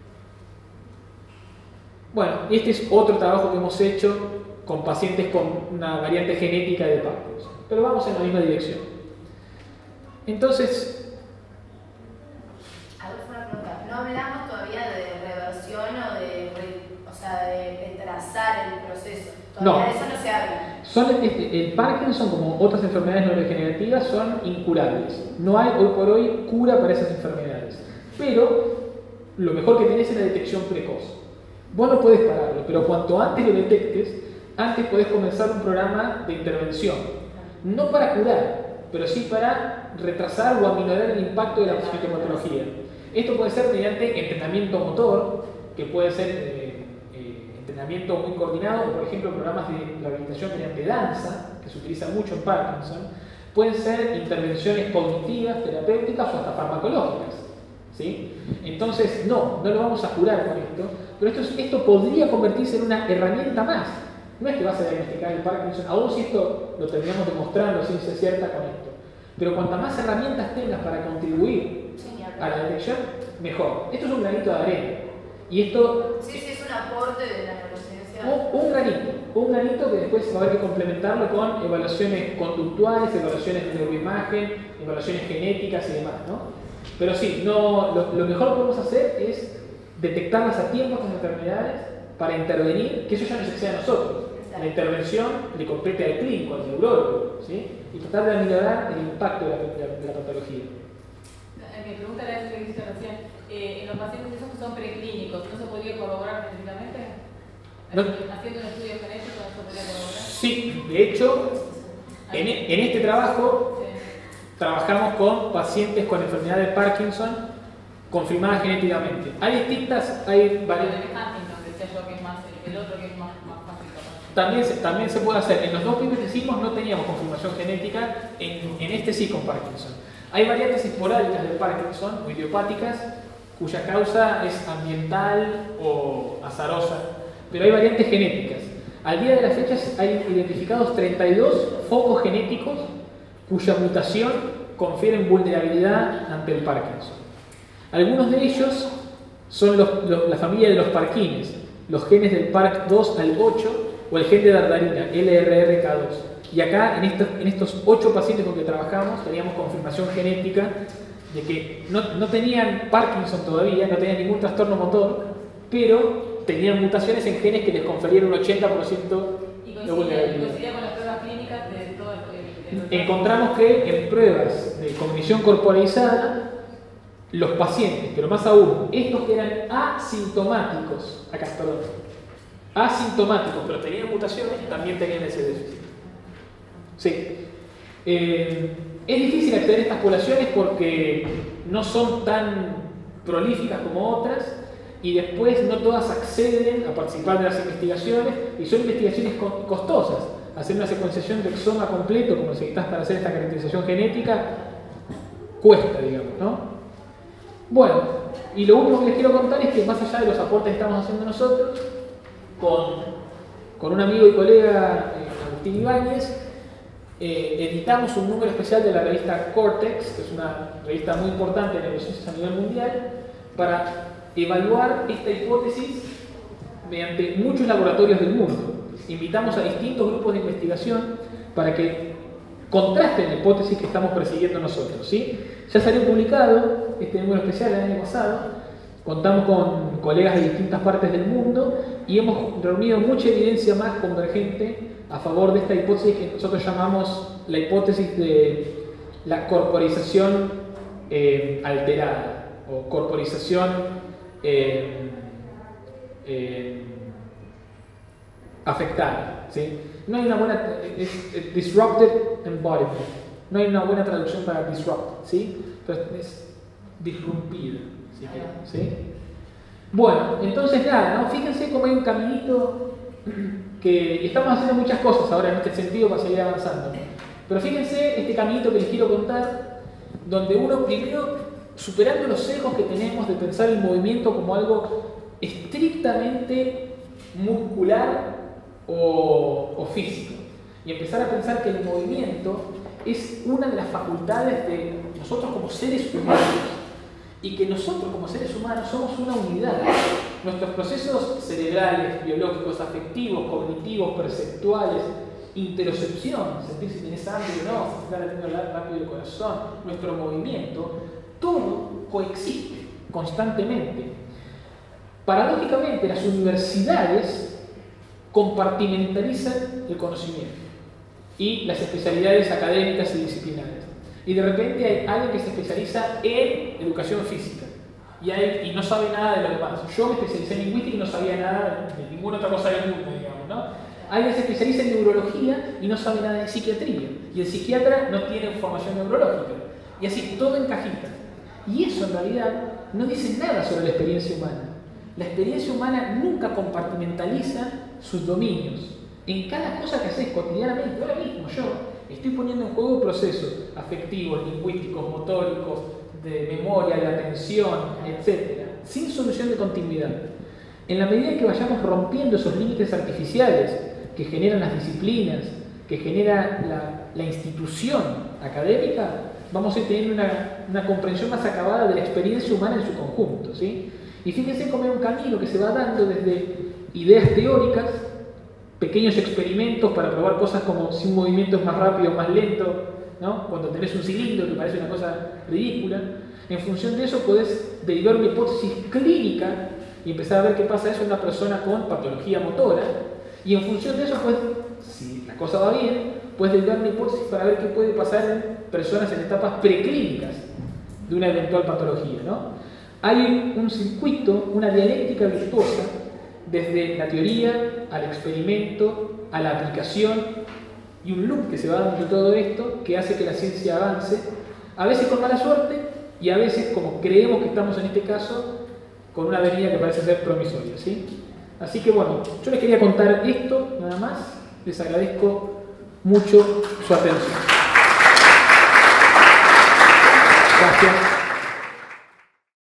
Bueno, este es otro trabajo que hemos hecho con pacientes con una variante genética de Parkinson, pero vamos en la misma dirección. Entonces, Adolfo, una pregunta. No hablamos todavía de reversión o de, o sea, de trazar el proceso. Todavía no. de eso no se habla. Son, este, el Parkinson, como otras enfermedades neurodegenerativas, son incurables. No hay hoy por hoy cura para esas enfermedades. Pero lo mejor que tenés es la detección precoz. Vos no podés pararlo, pero cuanto antes lo detectes, antes podés comenzar un programa de intervención. No para curar, pero sí para retrasar o aminorar el impacto de la sintomatología. Esto puede ser mediante entrenamiento motor, que puede ser eh, eh, entrenamiento muy coordinado, o por ejemplo programas de rehabilitación mediante danza, que se utiliza mucho en Parkinson. Pueden ser intervenciones cognitivas, terapéuticas o hasta farmacológicas, ¿sí? Entonces, no, no lo vamos a curar con esto, pero esto, esto podría convertirse en una herramienta más. No es que vas a diagnosticar el Parkinson, aún si esto lo terminamos demostrando ciencia cierta con esto. Pero cuantas más herramientas tengas para contribuir a la detección, mejor. Esto es un granito de arena. Y esto... Sí, sí, es un aporte de la neurociencia. Un, un granito. Un granito que después va a haber que complementarlo con evaluaciones conductuales, evaluaciones de neuroimagen, evaluaciones genéticas y demás, ¿no? Pero sí, no, lo, lo mejor que podemos hacer es detectarlas a tiempo, estas enfermedades, para intervenir, que eso ya nos excede a nosotros. La intervención le compete al clínico, al neurólogo, ¿sí? Y tratar de aminorar el impacto de la, de la, de la patología. Mi pregunta era eso que dijiste recién. Eh, en los pacientes esos que son preclínicos, ¿no se podría corroborar genéticamente? No. ¿Haciendo un estudio genético no se podría corroborar? Sí, de hecho, en, en este trabajo sí. trabajamos con pacientes con enfermedad de Parkinson confirmadas genéticamente. Hay distintas, hay varias... El otro que es más, más fácil. También se, también se puede hacer. En los dos primeros que hicimos no teníamos confirmación genética, en, en este sí con Parkinson. Hay variantes esporádicas de Parkinson o idiopáticas cuya causa es ambiental o azarosa, pero hay variantes genéticas. Al día de la fecha hay identificados treinta y dos focos genéticos cuya mutación confiere vulnerabilidad ante el Parkinson. Algunos de ellos son los, los, la familia de los parkines, los genes del P A R C dos al ocho o el gen de dardarina, L R R K dos. Y acá, en estos, en estos ocho pacientes con que trabajamos, teníamos confirmación genética de que no, no tenían Parkinson todavía, no tenían ningún trastorno motor, pero tenían mutaciones en genes que les conferían un ochenta por ciento de vulnerabilidad. ¿Y coincidía con las pruebas clínicas de todo el, el Encontramos que en pruebas de cognición corporalizada, los pacientes, pero más aún, estos que eran asintomáticos, acá, perdón, asintomáticos, pero tenían mutaciones, también tenían ese déficit. Sí. Eh, es difícil acceder a estas poblaciones porque no son tan prolíficas como otras y después no todas acceden a participar de las investigaciones y son investigaciones costosas. Hacer una secuenciación de exoma completo, como necesitas para hacer esta caracterización genética, cuesta, digamos, ¿no? Bueno, y lo último que les quiero contar es que más allá de los aportes que estamos haciendo nosotros, con, con un amigo y colega, eh, Agustín Ibáñez, eh, editamos un número especial de la revista Cortex, que es una revista muy importante de neurociencias a nivel mundial, para evaluar esta hipótesis mediante muchos laboratorios del mundo. Invitamos a distintos grupos de investigación para que contrasten la hipótesis que estamos persiguiendo nosotros, ¿sí? Ya salió publicado este número especial el año pasado, contamos con colegas de distintas partes del mundo y hemos reunido mucha evidencia más convergente a favor de esta hipótesis que nosotros llamamos la hipótesis de la corporización eh, alterada o corporización eh, eh, afectada, ¿sí? No hay una buena... Es, es disrupted embodiment. No hay una buena traducción para disrupt, ¿sí? Pero es disrumpida, ¿sí? ¿Sí? Bueno, entonces nada, ¿no? Fíjense cómo hay un caminito que estamos haciendo muchas cosas ahora en este sentido para seguir avanzando. Pero fíjense este caminito que les quiero contar, donde uno primero, superando los sesgos que tenemos de pensar el movimiento como algo estrictamente muscular o, o físico, y empezar a pensar que el movimiento es una de las facultades de nosotros como seres humanos, y que nosotros como seres humanos somos una unidad. Nuestros procesos cerebrales, biológicos, afectivos, cognitivos, perceptuales, interocepción, sentir si tienes hambre o no, si estás latiendo rápido el corazón, nuestro movimiento, todo coexiste constantemente. Paradójicamente, las universidades compartimentalizan el conocimiento y las especialidades académicas y disciplinarias. Y de repente hay alguien que se especializa en educación física y, hay, y no sabe nada de lo demás. Yo me especialicé en lingüística y no sabía nada de, de ninguna otra cosa del mundo, digamos, ¿no? Alguien se especializa en neurología y no sabe nada de psiquiatría. Y el psiquiatra no tiene formación neurológica. Y así todo en cajitas. Y eso en realidad no dice nada sobre la experiencia humana. La experiencia humana nunca compartimentaliza sus dominios. En cada cosa que haces cotidianamente, ahora mismo yo estoy poniendo en juego procesos afectivos, lingüísticos, motóricos, de memoria, de atención, etcétera, sin solución de continuidad. En la medida que vayamos rompiendo esos límites artificiales que generan las disciplinas, que genera la, la institución académica, vamos a ir teniendo una, una comprensión más acabada de la experiencia humana en su conjunto, ¿sí? Y fíjense cómo hay un camino que se va dando desde ideas teóricas, pequeños experimentos para probar cosas como si un movimiento es más rápido o más lento, ¿no? Cuando tenés un cilindro que parece una cosa ridícula. En función de eso podés derivar una hipótesis clínica y empezar a ver qué pasa eso en una persona con patología motora. Y en función de eso, pues, si la cosa va bien, puedes derivar una hipótesis para ver qué puede pasar en personas en etapas preclínicas de una eventual patología, ¿no? Hay un circuito, una dialéctica virtuosa desde la teoría al experimento, a la aplicación, y un loop que se va dando de todo esto que hace que la ciencia avance, a veces con mala suerte y a veces, como creemos que estamos en este caso, con una avenida que parece ser promisoria, ¿sí? Así que bueno, yo les quería contar esto, nada más. Les agradezco mucho su atención. Gracias.